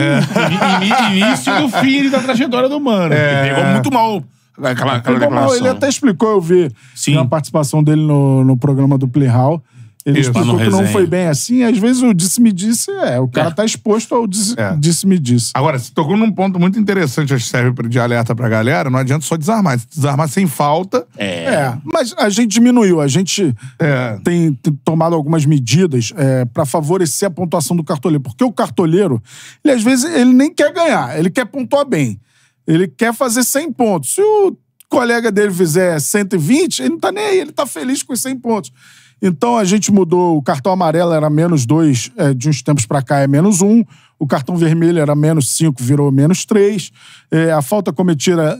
início do fim da trajetória do Mano. Ele pegou muito mal aquela declaração. Ele até explicou, eu vi na participação dele no programa do Playhall. Ele explicou que não foi bem assim. Às vezes o disse-me-disse o cara tá exposto ao disse-me-disse. Agora, você tocou num ponto muito interessante, acho que serve de alerta pra galera. Não adianta só desarmar. Se desarmar sem falta... Mas a gente diminuiu. A gente tem tomado algumas medidas pra favorecer a pontuação do cartoleiro. Porque o cartoleiro, ele às vezes, ele nem quer ganhar. Ele quer pontuar bem. Ele quer fazer 100 pontos. Se o colega dele fizer 120, ele não tá nem aí. Ele tá feliz com os 100 pontos. Então a gente mudou, o cartão amarelo era -2, de uns tempos pra cá é -1, o cartão vermelho era -5, virou -3, a falta cometida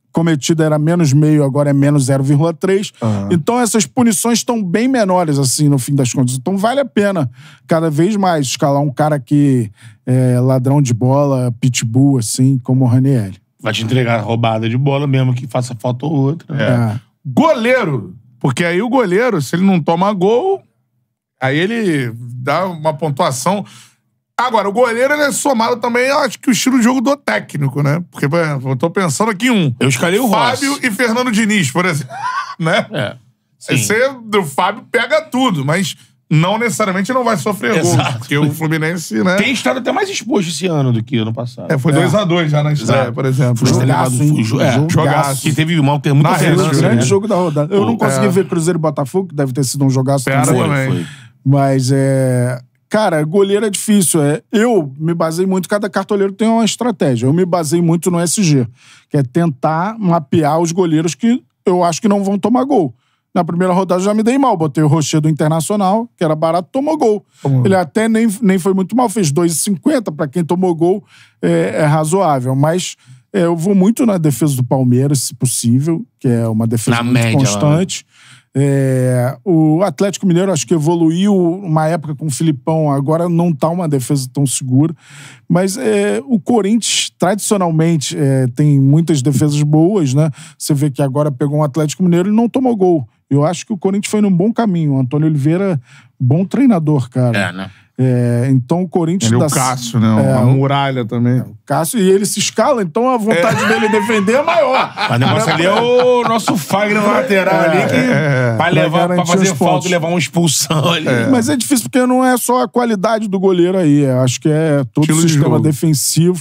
era -0,5, agora é -0,3. Então essas punições estão bem menores, assim, no fim das contas. Então vale a pena cada vez mais escalar um cara que é ladrão de bola, pitbull, assim, como o Ranieri. Vai te entregar roubada de bola mesmo que faça falta ou outra. Goleiro! Porque aí o goleiro, se ele não toma gol, aí ele dá uma pontuação. Agora, o goleiro ele é somado também, eu acho que o estilo de jogo do técnico, né? Porque, por exemplo, eu tô pensando aqui Eu escalei o Fábio Rossi. e Fernando Diniz, por exemplo. Né? Você, do Fábio, pega tudo, mas não necessariamente não vai sofrer gol. Porque o Fluminense, né? Tem estado até mais exposto esse ano do que ano passado. Foi 2-2 já na estreia, por exemplo. Jogaço. Que teve muita alternância. Grande jogo da rodada. Eu não consegui ver Cruzeiro e Botafogo, que deve ter sido um jogaço também. Foi. Mas cara, goleiro é difícil. Eu me basei muito, cada cartoleiro tem uma estratégia. Eu me basei muito no SG, que é tentar mapear os goleiros que eu acho que não vão tomar gol. Na primeira rodada eu já me dei mal. Botei o Rocher do Internacional, que era barato, tomou gol. Ele até nem foi muito mal, fez 2,50. Pra quem tomou gol, é razoável. Mas eu vou muito na defesa do Palmeiras, se possível, que é uma defesa muito constante. O Atlético Mineiro acho que evoluiu uma época com o Filipão, agora não tá uma defesa tão segura. Mas o Corinthians, tradicionalmente, tem muitas defesas boas, né? Você vê que agora pegou um Atlético Mineiro e não tomou gol. Eu acho que o Corinthians foi num bom caminho. O Antônio Oliveira, bom treinador, cara. Né? Então o Corinthians... Ele é o Cássio, né? A muralha também. O Cássio, e ele se escala, então a vontade dele defender é maior. Mas o negócio ali é o nosso Fagner lateral ali, que vai levar pra fazer falta e levar uma expulsão ali. Mas é difícil porque não é só a qualidade do goleiro aí. Acho que é todo o sistema defensivo.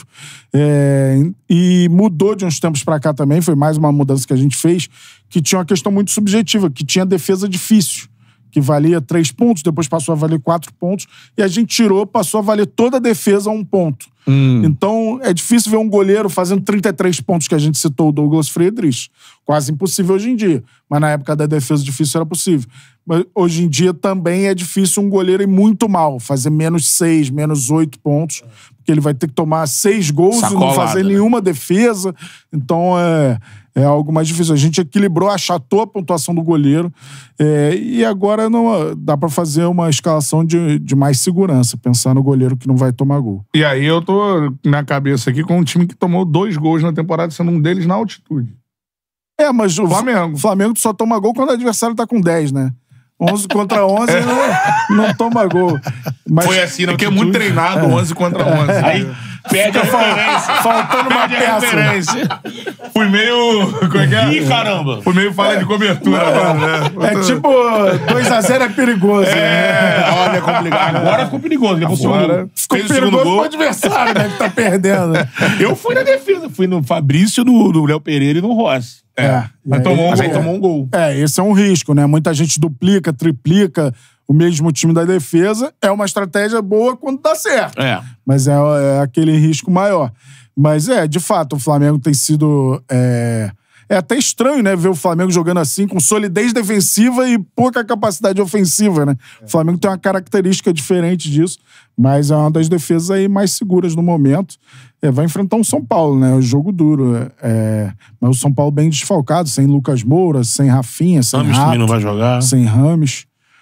E mudou de uns tempos pra cá também. Foi mais uma mudança que a gente fez, que tinha uma questão muito subjetiva, que tinha defesa difícil, que valia 3 pontos, depois passou a valer 4 pontos, e a gente tirou, passou a valer toda a defesa a 1 ponto. Então, é difícil ver um goleiro fazendo 33 pontos, que a gente citou, o Douglas Friedrich. Quase impossível hoje em dia. Mas na época da defesa difícil era possível. Mas hoje em dia também é difícil um goleiro ir muito mal, fazer menos 6, menos 8 pontos, porque ele vai ter que tomar 6 gols e não fazer nenhuma defesa. Então, é algo mais difícil. A gente equilibrou, achatou a pontuação do goleiro e agora não dá pra fazer uma escalação de mais segurança, pensar no goleiro que não vai tomar gol. E aí eu tô na cabeça aqui com um time que tomou 2 gols na temporada, sendo um deles na altitude. Mas o Flamengo só toma gol quando o adversário tá com 10, né? 11 contra 11 não toma gol. Mas foi assim, não, porque é muito treinado 11 contra 11. Aí perde a referência. Faltando uma peça. Fui meio... Como é que é? Ih, caramba. Fui meio falha de cobertura agora, né? É tipo 2-0 é perigoso. Olha, é complicado. Agora ficou perigoso. Ficou perigoso pro adversário, né? Que tá perdendo. Eu fui na defesa. Fui no Fabrício, no Léo Pereira e no Rossi. Mas aí tomou um gol. Esse é um risco, né? Muita gente duplica, triplica o mesmo time da defesa. É uma estratégia boa quando dá certo. Mas é aquele risco maior. Mas de fato, o Flamengo tem sido... É até estranho, né? Ver o Flamengo jogando assim, com solidez defensiva e pouca capacidade ofensiva, né? O Flamengo tem uma característica diferente disso, mas é uma das defesas aí mais seguras no momento. Vai enfrentar um São Paulo, né? O jogo duro. Mas o São Paulo bem desfalcado, sem Lucas Moura, sem Rafinha, sem Rames também não vai jogar. Sem Rames.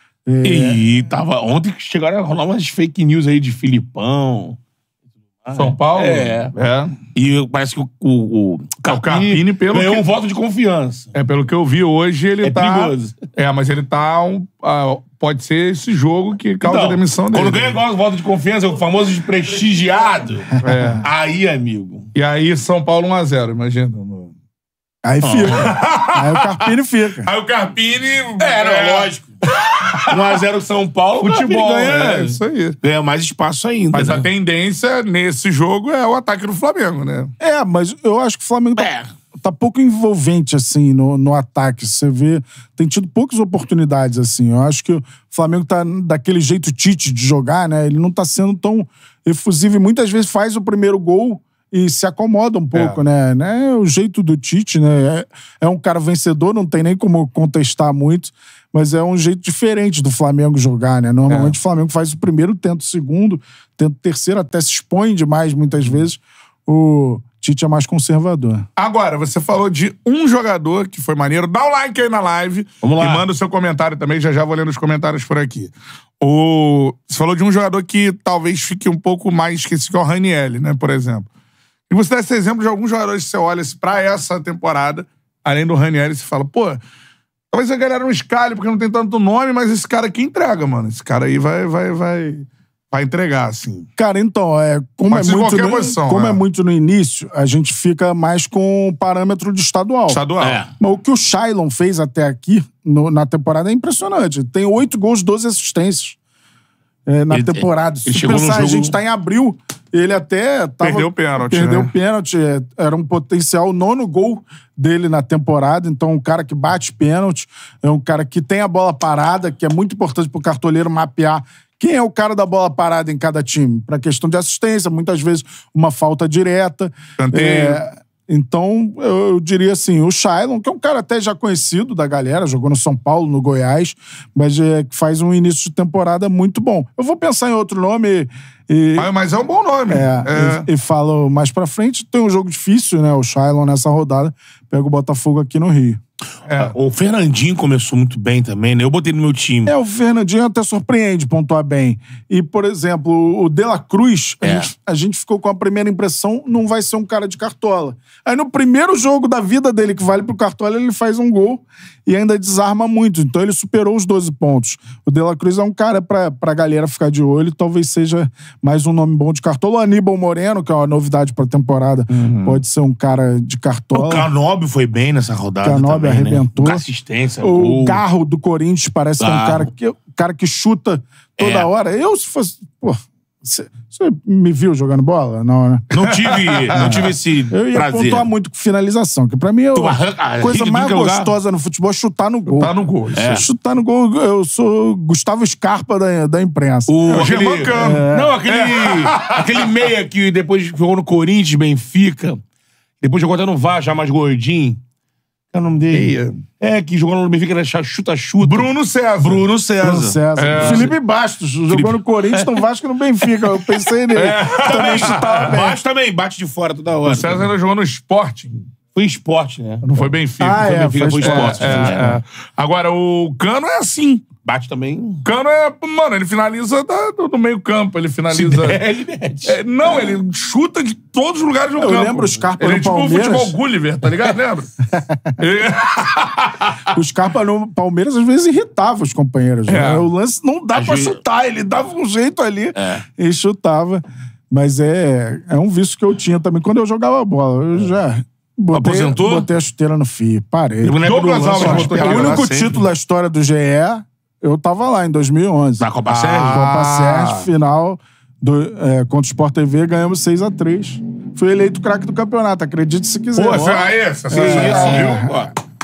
E tava... Ontem chegaram a rolar umas fake news aí de Filipão. São Paulo? E parece que o Carpini ganhou um voto de confiança. Pelo que eu vi hoje, ele tá... perigoso. Mas ele tá... pode ser esse jogo que causa a demissão dele. Quando ganha igual voto de confiança, o famoso desprestigiado. Aí, amigo. E aí, São Paulo 1-0, imagina. Aí fica. Aí o Carpini fica. Aí o Carpini... lógico. 1-0 São Paulo, futebol, isso aí. Ganha mais espaço ainda. Mas a tendência nesse jogo é o ataque do Flamengo, né? Mas eu acho que o Flamengo tá pouco envolvente, assim, no ataque. Você vê, tem tido poucas oportunidades, assim. Eu acho que o Flamengo tá daquele jeito Tite de jogar, né? Ele não tá sendo tão efusivo e muitas vezes faz o primeiro gol e se acomoda um pouco, né? O jeito do Tite, né? É um cara vencedor, não tem nem como contestar muito, mas é um jeito diferente do Flamengo jogar, né? Normalmente o Flamengo faz o primeiro, tenta o segundo, tenta o terceiro, até se expõe demais muitas vezes. O Tite é mais conservador. Agora, você falou de um jogador que foi maneiro. Dá um like aí na live. Vamos lá. E manda o seu comentário também. Já vou lendo os comentários por aqui. Você falou de um jogador que talvez fique um pouco mais esquecido, que é o Ranieri, né? Por exemplo. E você dá esse exemplo de alguns jogadores que você olha pra essa temporada, além do Ranieri, você fala, talvez a galera não escalhe porque não tem tanto nome, mas esse cara aqui entrega, mano. Esse cara aí vai entregar, assim. Cara, então, como é muito no início, a gente fica mais com o parâmetro de estadual. Mas o que o Shailon fez até aqui, na temporada, é impressionante. Tem 8 gols, 12 assistências na temporada. Se pensar, a gente tá em abril, Ele até Perdeu o pênalti, Perdeu né? o pênalti. Era um potencial 9º gol dele na temporada. Então, um cara que bate pênalti, é um cara que tem a bola parada, que é muito importante pro cartoleiro mapear quem é o cara da bola parada em cada time. Pra questão de assistência, muitas vezes uma falta direta. Então, eu diria assim, o Shailon, que é um cara até já conhecido da galera, jogou no São Paulo, no Goiás, mas que faz um início de temporada muito bom. Eu vou pensar em outro nome mas é um bom nome. E falo mais pra frente. Tem um jogo difícil, né? O Shailon nessa rodada. Pega o Botafogo aqui no Rio. O Fernandinho começou muito bem também, né? Eu botei no meu time. O Fernandinho até surpreende pontuar bem. E, por exemplo, o De La Cruz, a gente ficou com a primeira impressão, não vai ser um cara de cartola. Aí no primeiro jogo da vida dele, que vale pro cartola, ele faz um gol e ainda desarma muito. Então ele superou os 12 pontos. O De La Cruz é um cara pra galera ficar de olho, talvez seja mais um nome bom de cartola. O Aníbal Moreno, que é uma novidade pra temporada, pode ser um cara de cartola. O Canóbio foi bem nessa rodada Canóbio também, arrebentou. Né? Assistência, o gol. Garro do Corinthians parece que é um cara que chuta toda hora. Eu, se fosse... Pô, você me viu jogando bola? Não, né? Não tive esse Eu ia prazer. pontuar muito com finalização, que pra mim a coisa mais gostosa no futebol é chutar no gol. Chutar no gol. Chutar no gol, eu sou Gustavo Scarpa da imprensa. Aquele meia que depois jogou no Corinthians, Benfica, depois jogou até no Vasco, já mais gordinho. Qual é o nome dele? Que jogou no Benfica, era chuta-chuta. Bruno César. Felipe Bastos, jogou no Corinthians, no Vasco e no Benfica. Eu pensei nele. Também chutava bem. Bastos também, bate de fora toda hora. O César ainda jogou no Sporting. Foi Esporte, né? Não foi Benfica. Foi Esporte. Agora, o Cano é assim. Bate também. Cano mano, ele finaliza do meio campo, ele finaliza... ele mete. Ele chuta de todos os lugares do campo. Eu lembro o Scarpa no Palmeiras. Ele é tipo o futebol Gulliver, tá ligado? Lembra? O Scarpa no Palmeiras às vezes irritava os companheiros. Né? O lance não dá pra chutar, ele dava um jeito ali e chutava. Mas é um vício que eu tinha também quando eu jogava bola. Eu já... Botei a chuteira no fio, parei. Douglas Alves botou o único título da história do GE, eu tava lá em 2011. Na Copa Sérgio? Copa Sérgio, final contra o Sport TV, ganhamos 6-3. Fui eleito craque do campeonato, acredite se quiser. Pô, essa viu?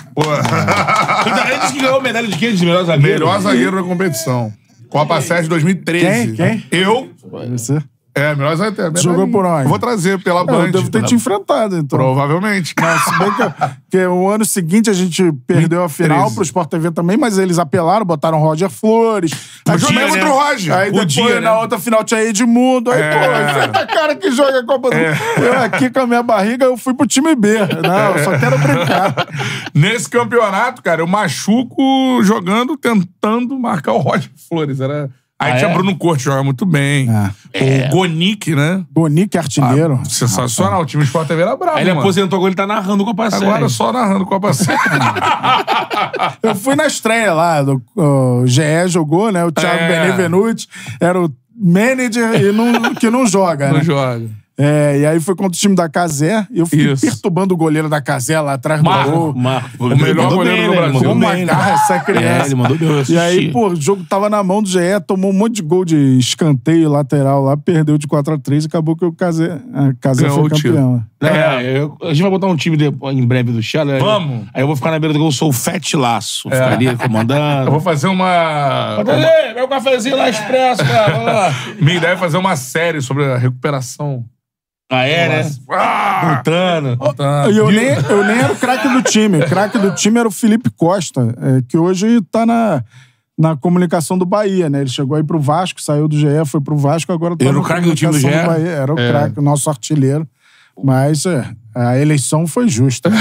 Ele disse que ganhou medalha de quê? De melhor zagueiro? Melhor zagueiro da competição. Copa Sérgio 2013. Quem? Eu. Você? Melhor zagueiro. Jogou por onde? Vou trazer pela Band. Eu devo ter te enfrentado, então. Provavelmente. Mas, se bem que o ano seguinte a gente perdeu a final pro Sport TV também, mas eles apelaram, botaram Roger Flores. Aí jogamos contra o Roger. Aí depois, na outra final, tinha Edmundo. Aí, enfrenta cara que joga a Copa do Mundo. Eu aqui com a minha barriga, eu fui pro time B. Não, eu só quero brincar. Nesse campeonato, cara, eu machuco jogando, tentando marcar o Roger Flores. Aí tinha Bruno Corte, joga muito bem. O Gonic, né? Gonic, artilheiro. Sensacional. O time do Sport TV era bravo, Aí ele aposentou, agora ele tá narrando com a Copa Sérgio. Agora só narrando com a Copa Sérgio. Eu fui na estreia lá, o GE jogou, né? O Thiago Benevenuti era o manager que não joga, né? Não joga. E aí foi contra o time da Casé e eu fiquei perturbando o goleiro da Casé lá atrás do gol. O melhor goleiro do Brasil. Mandou uma garra essa criança. Ele mandou bem. E aí, pô, o jogo tava na mão do GE, tomou um monte de gol de escanteio lateral lá, perdeu de 4-3 e acabou que a Casé foi campeão. A gente vai botar um time em breve do Chala. Vamos. Aí eu vou ficar na beira do gol, eu sou o Fete Laço. Ficaria comandando. Eu vou fazer uma... Meu cafezinho lá expresso, cara. Minha ideia é fazer uma série sobre a recuperação. Né? Voltando. E eu nem era o craque do time. O craque do time era o Felipe Costa, que hoje tá na comunicação do Bahia, né? Ele chegou aí pro Vasco, saiu do GE, foi pro Vasco, agora tá na comunicação do Bahia. Era o craque, o nosso artilheiro. Mas a eleição foi justa.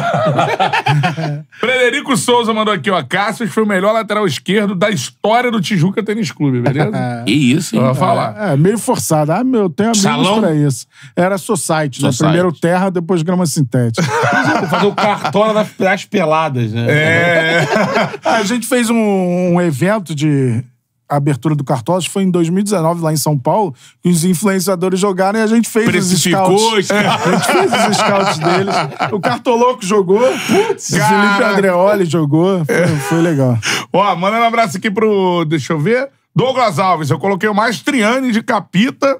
Frederico Souza mandou aqui, ó. Cássio foi o melhor lateral esquerdo da história do Tijuca Tênis Clube, beleza? Que isso, hein? Vou falar. Meio forçado. Eu tenho amigos Salão? pra isso. Era Society, né? Primeiro terra, depois grama sintética. Fazer o cartola das peladas, né? A gente fez um evento de abertura do Cartola, acho que foi em 2019, lá em São Paulo, que os influenciadores jogaram e a gente fez os scouts. A gente fez os scouts deles. O Cartoloco jogou, o Felipe Andreoli jogou. Foi legal. Ó, manda um abraço aqui pro... Deixa eu ver. Douglas Alves. Eu coloquei o Mastriani de capita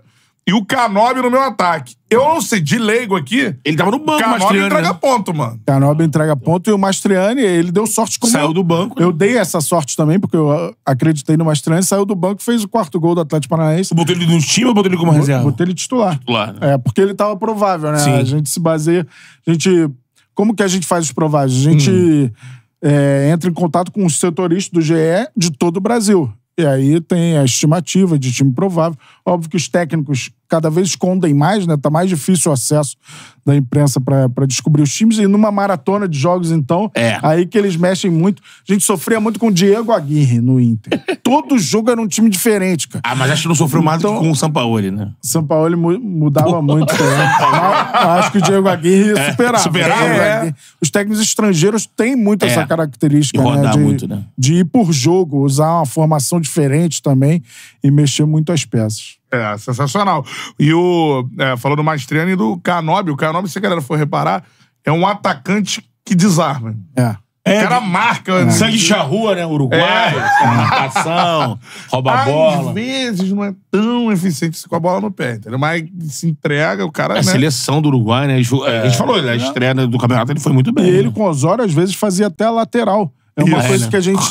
e o Canóbio no meu ataque. Eu não sei, de leigo aqui... Ele tava no banco, Canóbio Mastriani, entrega né? ponto, mano. Canóbio entrega ponto e o Mastriani, ele deu sorte como... Saiu do banco. Eu dei essa sorte também, porque eu acreditei no Mastriani, saiu do banco e fez o 4º gol do Atlético Paranaense. Você botou ele no time ou botou ele como reserva? Botei ele titular. Titular, né? Porque ele tava provável, né? Sim. A gente se baseia... Como que a gente faz os prováveis? A gente entra em contato com os setoristas do GE de todo o Brasil. E aí tem a estimativa de time provável. Óbvio que os técnicos cada vez escondem mais, né? Tá mais difícil o acesso da imprensa pra descobrir os times. E numa maratona de jogos, então, aí que eles mexem muito. A gente sofria muito com o Diego Aguirre no Inter. Todo jogo era um time diferente, cara. Mas acho que não sofreu mais do que com o Sampaoli, né? Sampaoli mudava muito. Acho que o Diego Aguirre superava. Superava, Os técnicos estrangeiros têm muito essa característica, de rodar né? muito, né? De ir por jogo, usar uma formação diferente também e mexer muito as peças. Sensacional. E falou do Mastriani e do Canóbio. O Canóbio, se a galera for reparar, é um atacante que desarma. O cara marca. Sangue charrua, né? Uruguai, marcação, rouba a bola. Às vezes não é tão eficiente com a bola no pé, entendeu? Mas se entrega, o cara... A seleção do Uruguai, né? A gente falou, a estreia do campeonato ele foi muito bem. E ele com o Osório, às vezes, fazia até a lateral. É uma coisa que a gente...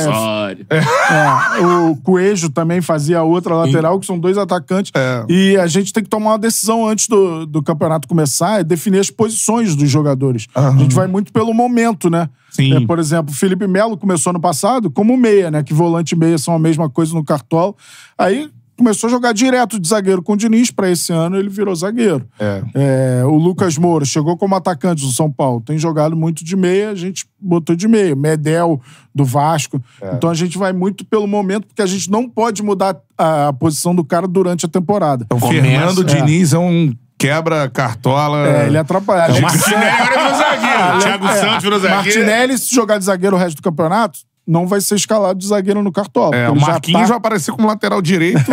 o Coelho também fazia a outra lateral, que são 2 atacantes. E a gente tem que tomar uma decisão antes do campeonato começar, é definir as posições dos jogadores. A gente vai muito pelo momento, né? Sim. Por exemplo, o Felipe Melo começou ano passado como meia, né? Que volante e meia são a mesma coisa no Cartola. Aí começou a jogar direto de zagueiro com o Diniz. Pra esse ano ele virou zagueiro. O Lucas Moura chegou como atacante do São Paulo. Tem jogado muito de meia, a gente botou de meia. Medel do Vasco. Então a gente vai muito pelo momento, porque a gente não pode mudar a posição do cara durante a temporada. Então, Fernando Diniz é um quebra-cartola. Ele atrapalha. O Martinelli agora virou zagueiro. O Thiago Santos virou zagueiro. Martinelli, se jogar de zagueiro o resto do campeonato, não vai ser escalado de zagueiro no Cartola. O Marquinhos vai aparecer como lateral direito.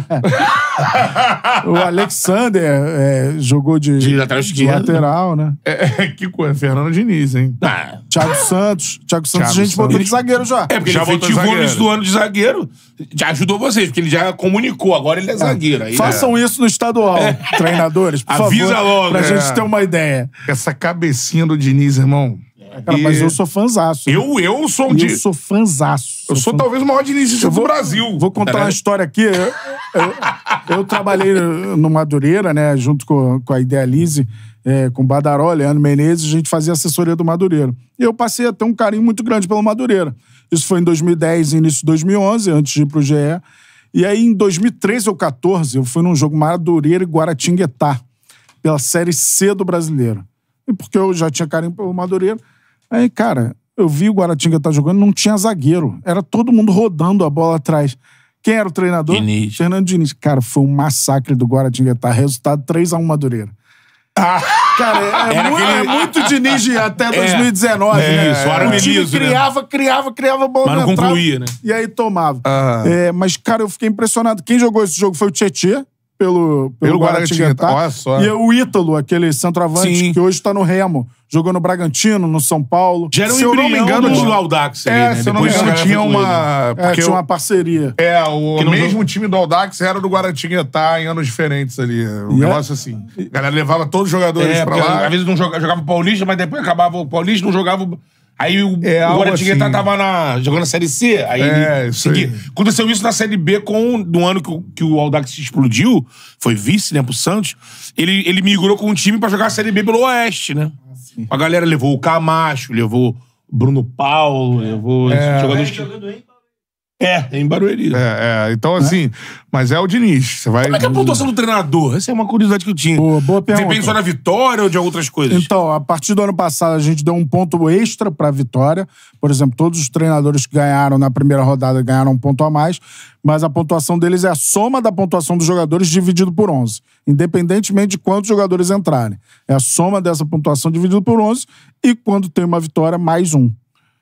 O Alexander jogou de lateral esquerdo. Lateral, né? Que coisa. Fernando Diniz, hein? Thiago Santos a gente botou de zagueiro já. Porque já ele efetivou no início do ano de zagueiro. Já ajudou vocês, porque ele já comunicou. Agora ele é zagueiro. Aí, Façam isso no estadual, treinadores, por Avisa favor, logo. pra gente ter uma ideia. Essa cabecinha do Diniz, irmão. Cara, mas eu sou fãzaço. Eu sou Eu sou fãzaço. Eu sou talvez o maior dinizista do Brasil. Vou contar uma história aqui. Eu trabalhei no Madureira, né? Junto com a Idealize, com o Badaró, Leandro Menezes, a gente fazia assessoria do Madureira. E eu passei a ter um carinho muito grande pelo Madureira. Isso foi em 2010 e início de 2011, antes de ir pro GE. E aí, em 2013 ou 2014, eu fui num jogo Madureira e Guaratinguetá, pela Série C do Brasileiro. E porque eu já tinha carinho pelo Madureira. Aí, cara, eu vi o Guaratinguetá jogando, não tinha zagueiro. Era todo mundo rodando a bola atrás. Quem era o treinador? Diniz. Fernando Diniz. Cara, foi um massacre do Guaratinguetá. Resultado 3-1 Madureira. Cara, é muito Diniz até 2019, né? Isso, o Arameliso, criava a bola. Mas não concluía, né? E aí tomava. Mas, cara, eu fiquei impressionado. Quem jogou esse jogo foi o Tietê, pelo Guaratinguetá. Olha só. E o Ítalo, aquele centroavante que hoje tá no Remo. Jogou no Bragantino, no São Paulo. Já era um se eu não me engano, do Audax. Ali, né? Se eu não me engano, tinha uma... Tinha uma parceria. O mesmo time do Audax era do Guaratinguetá em anos diferentes ali. Um negócio assim. A galera levava todos os jogadores pra lá. Às vezes não jogava o Paulista, mas depois acabava o Paulista, não jogava... Aí o Guaratinguetá assim. Tava jogando a Série C. Aí aconteceu isso na Série B no ano que o Audax explodiu. Foi vice, né, pro Santos. Ele migrou com um time pra jogar a Série B pelo Oeste, né? A galera levou o Camacho, levou Bruno Paulo, levou jogadores... em Barueri. Então, assim, mas é o Diniz. Você vai... Como é que é a pontuação do treinador? Essa é uma curiosidade que eu tinha. Boa pergunta. Você pensou na vitória ou de outras coisas? Então, a partir do ano passado, a gente deu um ponto extra pra vitória. Por exemplo, todos os treinadores que ganharam na primeira rodada ganharam um ponto a mais, mas a pontuação deles é a soma da pontuação dos jogadores dividido por 11. Independentemente de quantos jogadores entrarem. É a soma dessa pontuação dividido por 11 e quando tem uma vitória, mais um.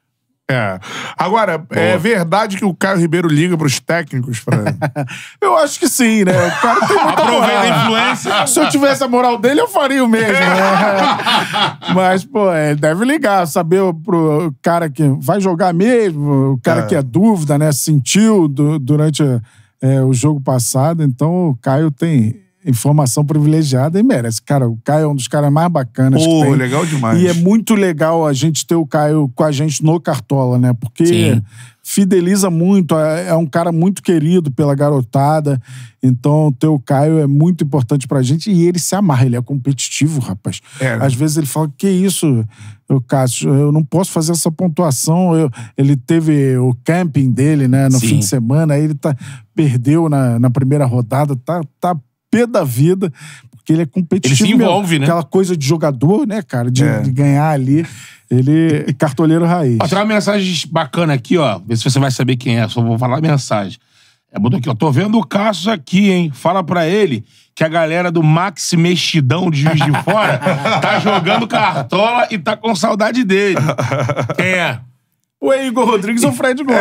Agora, é verdade que o Caio Ribeiro liga pros técnicos? Eu acho que sim, né? O cara tem muita aproveita a influência. Se eu tivesse a moral dele, eu faria o mesmo. Né? Mas, pô, ele deve ligar, saber pro cara que vai jogar mesmo, o cara que é dúvida, né? Sentiu durante o jogo passado. Então, o Caio tem informação privilegiada e merece. Cara, o Caio é um dos caras mais bacanas que tem. Legal demais. E é muito legal a gente ter o Caio com a gente no Cartola, né? Porque fideliza muito, é um cara muito querido pela garotada. Então, ter o Caio é muito importante pra gente. E ele se amarra, ele é competitivo, rapaz. Às vezes ele fala, que isso, Cássio, eu não posso fazer essa pontuação. Ele teve o camping dele, né, no fim de semana, aí ele perdeu na primeira rodada, tá pé da vida, porque ele é competitivo. Ele se envolve, né? Aquela coisa de jogador, né, cara, de ganhar ali. Ele é cartoleiro raiz. Ó, tem uma mensagem bacana aqui, ó. Vê se você vai saber quem é. Só vou falar a mensagem. Botou aqui, ó. Tô vendo o Cassius aqui, hein? Fala pra ele que a galera do Maxi Mexidão de Juiz de Fora tá jogando cartola e tá com saudade dele. Quem é? O Igor Rodrigues ou o Fred Gomes?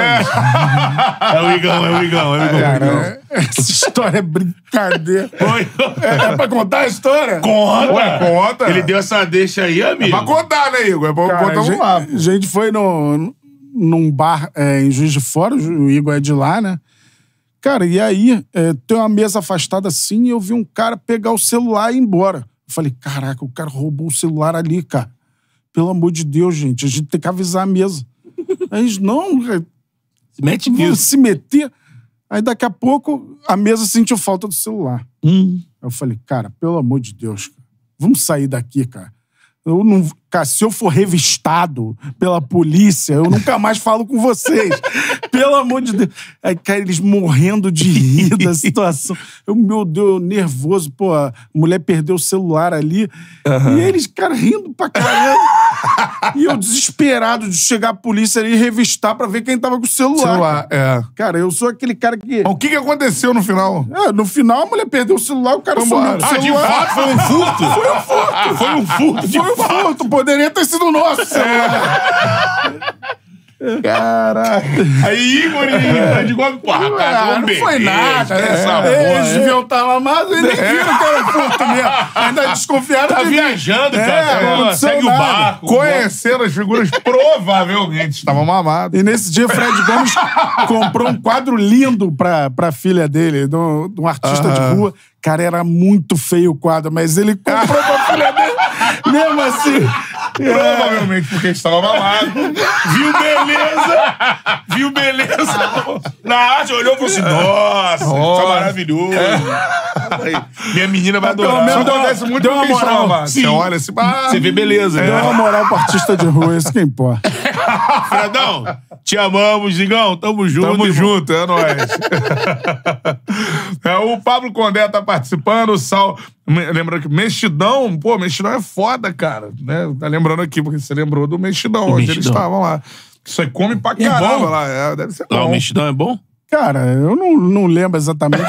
É o Igão. Cara, essa história é brincadeira. É pra contar a história? Conta. Ué, conta. Ele deu essa deixa aí, amigo. É pra contar, né, Igor? É pra contar um lá. A gente foi num bar em Juiz de Fora, o Igor é de lá, né? Cara, e aí tem uma mesa afastada assim e eu vi um cara pegar o celular e ir embora. Eu falei, caraca, o cara roubou o celular ali, cara. Pelo amor de Deus, gente, a gente tem que avisar a mesa. Aí eles, não, se mete nisso. Se meter. Aí daqui a pouco a mesa sentiu falta do celular. Eu falei, cara, pelo amor de Deus, cara, vamos sair daqui, cara. Eu não, cara, se eu for revistado pela polícia, eu nunca mais falo com vocês. Pelo amor de Deus. Aí, cara, eles morrendo de rir da situação. Meu Deus, nervoso. Pô, a mulher perdeu o celular ali. E eles, cara, rindo pra caramba. E eu desesperado de chegar a polícia ali e revistar pra ver quem tava com o celular. Cara, eu sou aquele cara que... O que aconteceu no final? No final, a mulher perdeu o celular, o cara sumiu com o celular. De fato, foi um furto? Foi um furto. Furto, poderia ter sido nosso celular. Caraca. Aí, Igor de Gomes, porra, cara, não foi nada. Eles deviam estar amados e nem viram que era furto mesmo. Ainda desconfiaram. Tá viajando, cara. Segue o barco. Conhecendo as figuras, provavelmente estavam mamados. E nesse dia, Fred Gomes comprou um quadro lindo pra filha dele, de um artista de rua. Cara, era muito feio o quadro, mas ele comprou pra filha dele. Mesmo assim. Provavelmente porque estava mamado. Viu beleza. Na arte, olhou e falou assim, nossa, tá maravilhoso. Minha menina vai adorar. Isso acontece muito deu uma moral. Você olha assim, você vê beleza. Deu uma moral pro artista de rua, isso que importa. Fredão, te amamos, Zingão. Tamo junto. Tamo junto, é nóis. O Pablo Condé tá participando, o Sal... Lembrando que Mexidão, Mexidão é foda, cara. Né? Tá lembrando aqui, porque você lembrou do Mexidão, onde eles estavam lá. Isso aí come pra caramba lá. Deve ser bom. O Mexidão é bom? Cara, eu não lembro exatamente.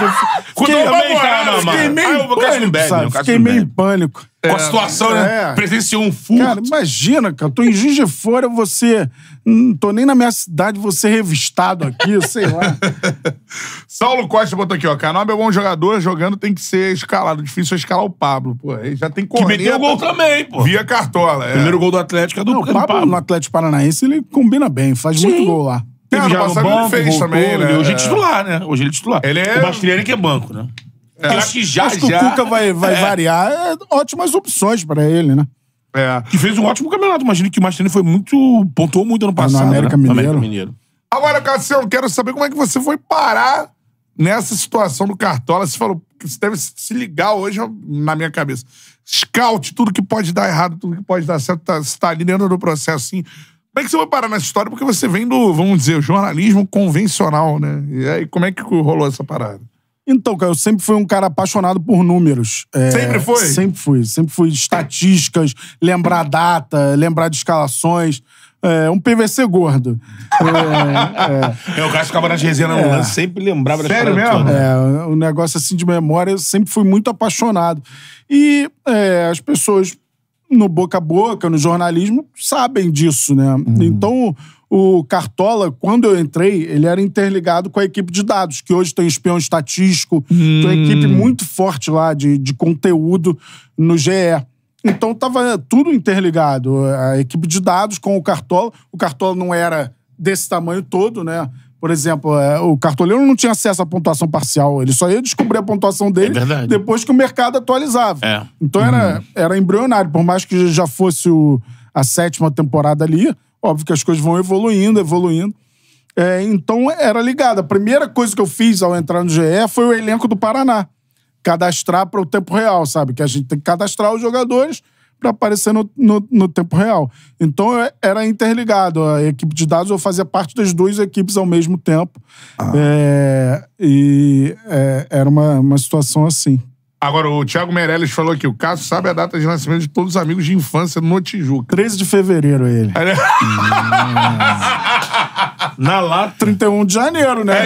Fiquei meio em pânico. Com a situação, né? Presenciou um furto. Cara, imagina, cara. Eu tô em Juiz de Fora, você... Não tô nem na minha cidade, você revistado aqui, sei lá. Saulo Costa botou aqui, ó. Canobi é bom jogador, jogando tem que ser escalado. Difícil é escalar o Pablo. Pô, ele já tem corneta. Que meteu o gol também, pô. Via Cartola. Primeiro gol do Atlético é do Pablo. No Atlético Paranaense, ele combina bem, faz muito gol lá. Teve já no banco, ele fez também, né? Hoje é titular, né? Ele é... O Mastriani que é banco, né? Acho que o Cuca vai variar. Ótimas opções pra ele, né? Que fez um ótimo campeonato. Imagina que o Mastriani pontuou muito ano passado. No América Mineiro. Agora, Cassiano, quero saber como é que você foi parar nessa situação do Cartola. Você falou que você deve se ligar hoje na minha cabeça. Scout, tudo que pode dar errado, tudo que pode dar certo, você tá ali dentro do processo, assim. Como é que você foi parar nessa história? Porque você vem do, vamos dizer, jornalismo convencional, né? E aí, como é que rolou essa parada? Então, cara, eu sempre fui um cara apaixonado por números. Sempre foi? Sempre fui. Estatísticas, lembrar data, lembrar de escalações. Um PVC gordo. O cara ficava nas resenhas no lance, sempre lembrava das Sério mesmo? Um negócio assim de memória, eu sempre fui muito apaixonado. E as pessoas no boca a boca, no jornalismo, sabem disso, né? Então, o Cartola, quando eu entrei, ele era interligado com a equipe de dados, que hoje tem espião estatístico, tem uma equipe muito forte lá de conteúdo no GE. Então, tava tudo interligado. A equipe de dados com o Cartola. O Cartola não era desse tamanho todo, né? Por exemplo, o cartoleiro não tinha acesso à pontuação parcial. Ele só ia descobrir a pontuação dele depois que o mercado atualizava. Então era embrionário. Por mais que já fosse a 7ª temporada ali, óbvio que as coisas vão evoluindo. Então era ligado. A primeira coisa que eu fiz ao entrar no GE foi o elenco do Paraná. Cadastrar para o tempo real, sabe? Que a gente tem que cadastrar os jogadores para aparecer no tempo real. Então, era interligado. A equipe de dados, eu fazia parte das 2 equipes ao mesmo tempo. Era uma situação assim. Agora, o Thiago Meirelles falou que o Cássio sabe a data de nascimento de todos os amigos de infância no Tijuca. 13 de fevereiro, ele. Na lata. 31 de janeiro, né?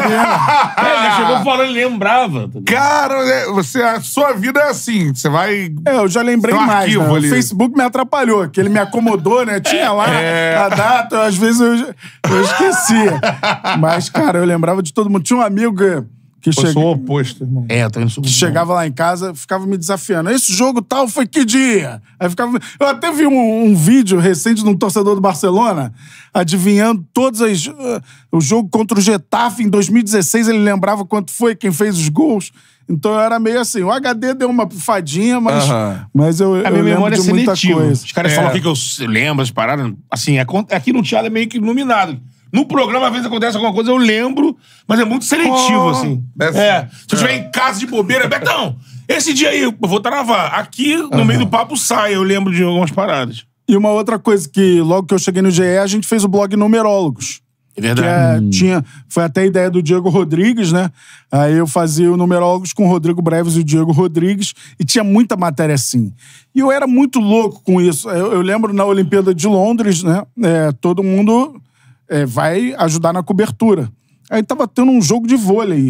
Ele chegou falando, ele lembrava. Cara, a sua vida é assim. Você vai... eu já lembrei mais, né? O Facebook me atrapalhou, que ele me acomodou, né? Tinha lá a data, às vezes eu esquecia. Mas, cara, eu lembrava de todo mundo. Tinha um amigo que eu sou o oposto, irmão. Eu também sou. Que chegava lá em casa, ficava me desafiando. Esse jogo tal foi que dia? Aí ficava... Eu até vi um vídeo recente de um torcedor do Barcelona adivinhando todos o jogo contra o Getafe em 2016. Ele lembrava quanto foi, quem fez os gols. Então eu era meio assim. O HD deu uma pufadinha, mas eu a minha memória lembro de muita coisa. Os caras falam que eu lembro as paradas. Assim, aqui no teatro é meio que iluminado. No programa, às vezes acontece alguma coisa, eu lembro, mas é muito seletivo, assim. Se eu estiver em casa de bobeira, Betão, esse dia aí, eu vou travar. Aqui, no meio do papo, sai, eu lembro de algumas paradas. E uma outra coisa que, logo que eu cheguei no GE, a gente fez o blog Numerólogos. É verdade. Foi até a ideia do Diego Rodrigues, né? Aí eu fazia o Numerólogos com o Rodrigo Breves e o Diego Rodrigues, e tinha muita matéria assim. E eu era muito louco com isso. Eu lembro na Olimpíada de Londres, né? Todo mundo... vai ajudar na cobertura. Aí tava tendo um jogo de vôlei.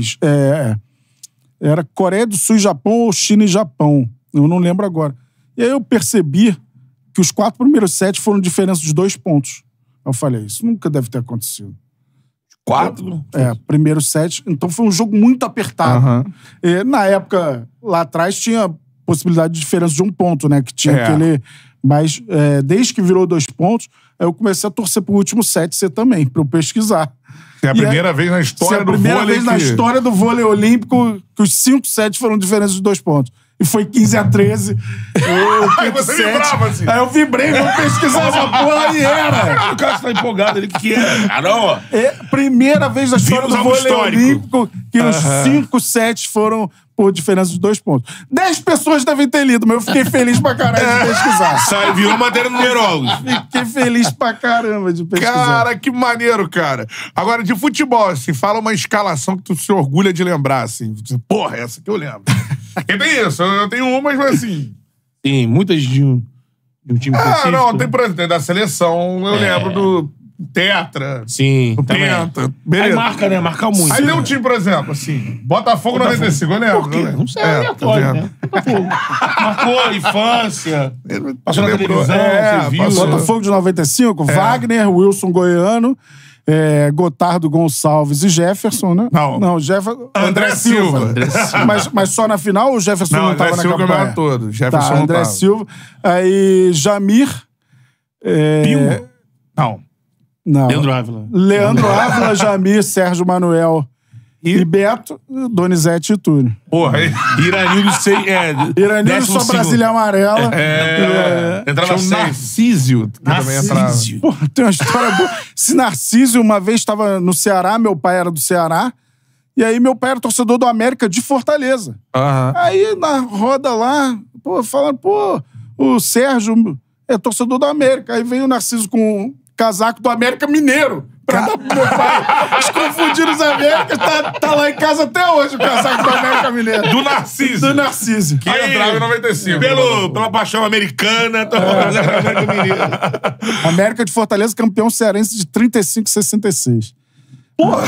Era Coreia do Sul e Japão ou China e Japão. Eu não lembro agora. E aí eu percebi que os 4 primeiros sets foram diferença de 2 pontos. Eu falei, isso nunca deve ter acontecido. 4? Primeiro set. Então foi um jogo muito apertado. Na época, lá atrás, tinha possibilidade de diferença de 1 ponto, né? Que tinha aquele... Mas desde que virou 2 pontos, aí eu comecei a torcer pro último set ser também, pra eu pesquisar. É a primeira vez na história do vôlei. É a primeira vez na história do vôlei olímpico que os 5 sets foram diferença de 2 pontos. E foi 15-13. Aí você vibrava, assim. Aí eu vibrei, vou pesquisar essa porra e era. O cara tá empolgado ali, que é? Não. Primeira vez na história do vôlei olímpico que os 5 sets foram por diferença de 2 pontos. 10 pessoas devem ter lido, mas eu fiquei feliz pra caralho de pesquisar. Virou matéria no Numerólogos. Fiquei feliz pra caramba de pesquisar. Cara, que maneiro, cara. Agora, de futebol, assim, fala uma escalação que tu se orgulha de lembrar, assim. Porra, essa que eu lembro. E tem isso, eu tenho umas, mas assim... Tem muitas de um time específico. Não, tem, por exemplo, tem da seleção, eu lembro do Tetra. Sim, o Penta. Beleza. Aí marca, né? Marca muito. Aí tem um time, por exemplo, assim, Botafogo 95, eu lembro. Por quê? Não sei, é aleatório, né? Botafogo. Marcou, infância. Passou na televisão, você viu. Botafogo de 95, Wagner, Wilson Goiano, Gotardo Gonçalves e Jefferson, né? Não, Jefferson. André Silva. Mas só na final o Jefferson não estava na campanha? André Silva todo. Jefferson André não Silva. Aí Jamir. Pinho? Não. Leandro Ávila, Jamir, Sérgio Manuel e Beto, Donizete e Túlio. Porra, aí. Iranildo só Brasília Amarela. Entrava o Narcísio, que também entrava. Porra, tem uma história boa. Esse Narcísio, uma vez estava no Ceará, meu pai era do Ceará, e aí meu pai era torcedor do América de Fortaleza. Aí na roda lá, falando, o Sérgio é torcedor do América. Aí vem o Narciso com casaco do América Mineiro. Pra dar pro meu pai. Os confundidos Américas tá lá em casa até hoje o casaco do América Mineiro. Do Narciso. Que entrava em 95. Pela paixão americana. América Mineiro. América de Fortaleza, campeão cearense de 35-66. Porra!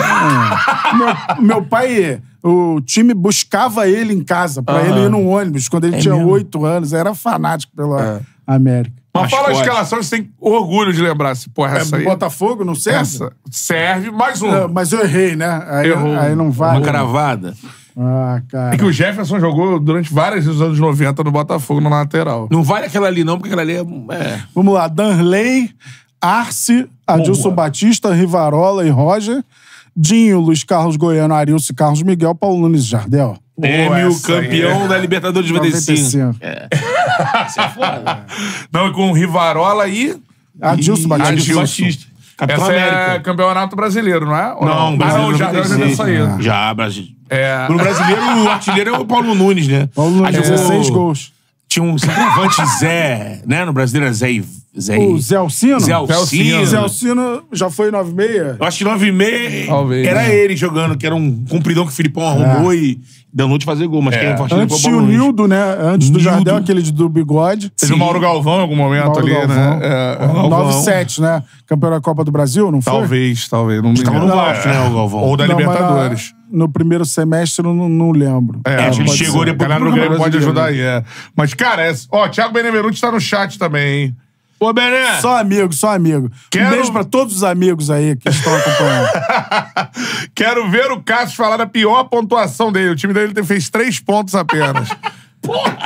Meu pai, o time buscava ele em casa, pra ele ir no ônibus, quando ele tinha 8 anos. Era fanático pela América. Mas fala a escalação, você tem orgulho de lembrar. Se, porra, essa aí... Botafogo, não serve? Essa serve, mais um. Mas eu errei, né? Aí não vale. Uma cravada. Cara. É que o Jefferson jogou durante vários anos 90 no Botafogo, na lateral. Não vale aquela ali não, porque aquela ali Vamos lá. Danley, Arce, Adilson Batista, Rivarola e Roger. Dinho, Luiz Carlos Goiano, Arilson e Carlos Miguel, Paulo Nunes Jardel. Prêmio campeão da Libertadores de 95. Isso é foda. Não, e com o Rivarola e... Adilson Batista. Capitão Essa América. é campeonato brasileiro, não é? Ou Não, o Jardel já deu saído. Já, Brasil. É. No brasileiro, o artilheiro é o Paulo Nunes, né? Paulo Nunes, 16 gols. Tinha um centroavante Zé, né? No brasileiro é Zé. O Zé Alcino? Zé Alcino. Zé Alcino já foi 9,6? Eu acho que 9,5 Talvez, era né? ele jogando, que era um compridão que o Filipão arrumou e deu noite de fazer gol. Mas quem é forte Antes tinha o Nildo, né? Antes do Jardel, aquele do bigode. Teve o Mauro Galvão em algum momento Mauro ali, Galvão. né? 9,7, né? Campeão da Copa do Brasil, não foi? Talvez. Não me Tava no lembro. Vasco, né, o Galvão? Ou da Não, mas Libertadores. no primeiro semestre eu não lembro. acho que ele pode chegou ser. depois. Galera do do Grêmio pode brasileiro. ajudar aí, Mas, cara, Thiago Benevenuti tá no chat também, hein? Ô, Bené! Só amigo. Quero- Um beijo pra todos os amigos aí que estão acompanhando. Quero ver o Cássio falar da pior pontuação dele. O time dele fez 3 pontos apenas. Porra!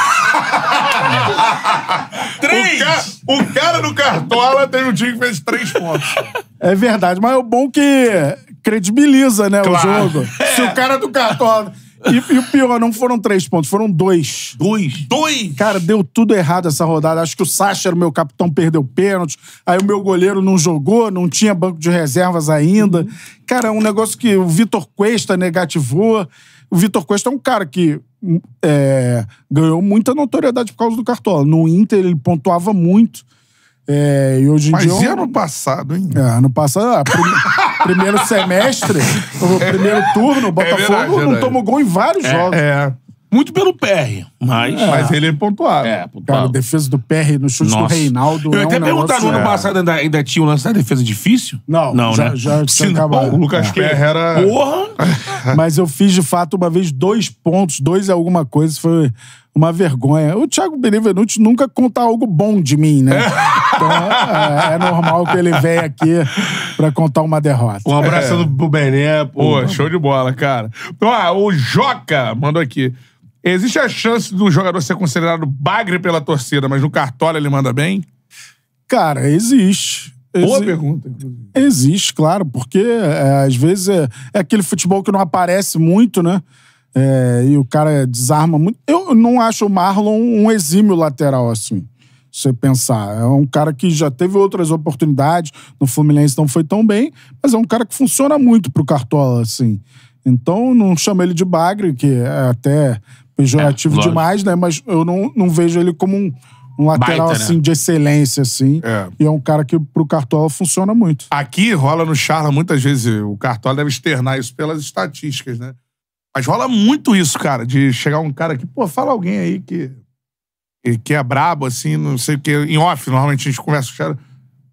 3! O cara do Cartola teve um time que fez 3 pontos. É verdade, mas é o bom que credibiliza, né, Claro. o jogo. Se o cara do Cartola... E o pior, não foram 3 pontos, foram 2. 2? Cara, deu tudo errado essa rodada. Acho que o Sacha era o meu capitão, perdeu pênalti. Aí o meu goleiro não jogou, não tinha banco de reservas ainda. Cara, é um negócio que o Vitor Cuesta negativou. O Vitor Cuesta é um cara que ganhou muita notoriedade por causa do Cartola. No Inter ele pontuava muito. E hoje em Mas dia... e ano passado, hein? Ano passado, primeiro semestre, o primeiro turno, o Botafogo verdade. não tomou gol em vários jogos. Muito pelo PR, mas... Mas ele pontuava. Cara, a defesa do PR no chute do Reinaldo. Eu até perguntar, no ano negócio- passado ainda tinha um lance da defesa difícil? Não, né? já tinha acabado. O Lucas Perry era... Porra! Mas eu fiz, de fato, uma vez 2 pontos, 2 e alguma coisa, foi uma vergonha. O Thiago Benevenuti nunca conta algo bom de mim, né? Então é normal que ele venha aqui pra contar uma derrota. Um abraço pro Bené. Pô, show de bola, cara. O Joca mandou aqui. Existe a chance do jogador ser considerado bagre pela torcida, mas no Cartola ele manda bem? Cara, existe. Boa pergunta, inclusive. Existe, claro, porque às vezes é aquele futebol que não aparece muito, né? E o cara desarma muito. Eu não acho o Marlon um exímio lateral, assim, se você pensar. É um cara que já teve outras oportunidades, no Fluminense não foi tão bem, mas é um cara que funciona muito pro Cartola, assim. Então, não chamo ele de bagre, que é até pejorativo lógico. demais, né? Mas eu não vejo ele como um lateral, Baita, né? assim, de excelência, assim. E é um cara que pro Cartola funciona muito. Aqui rola no Charla muitas vezes, o Cartola deve externar isso pelas estatísticas, né? Mas rola muito isso, cara, de chegar um cara que, pô, fala alguém aí que é brabo, assim, não sei o que, em off, normalmente a gente conversa com os caras.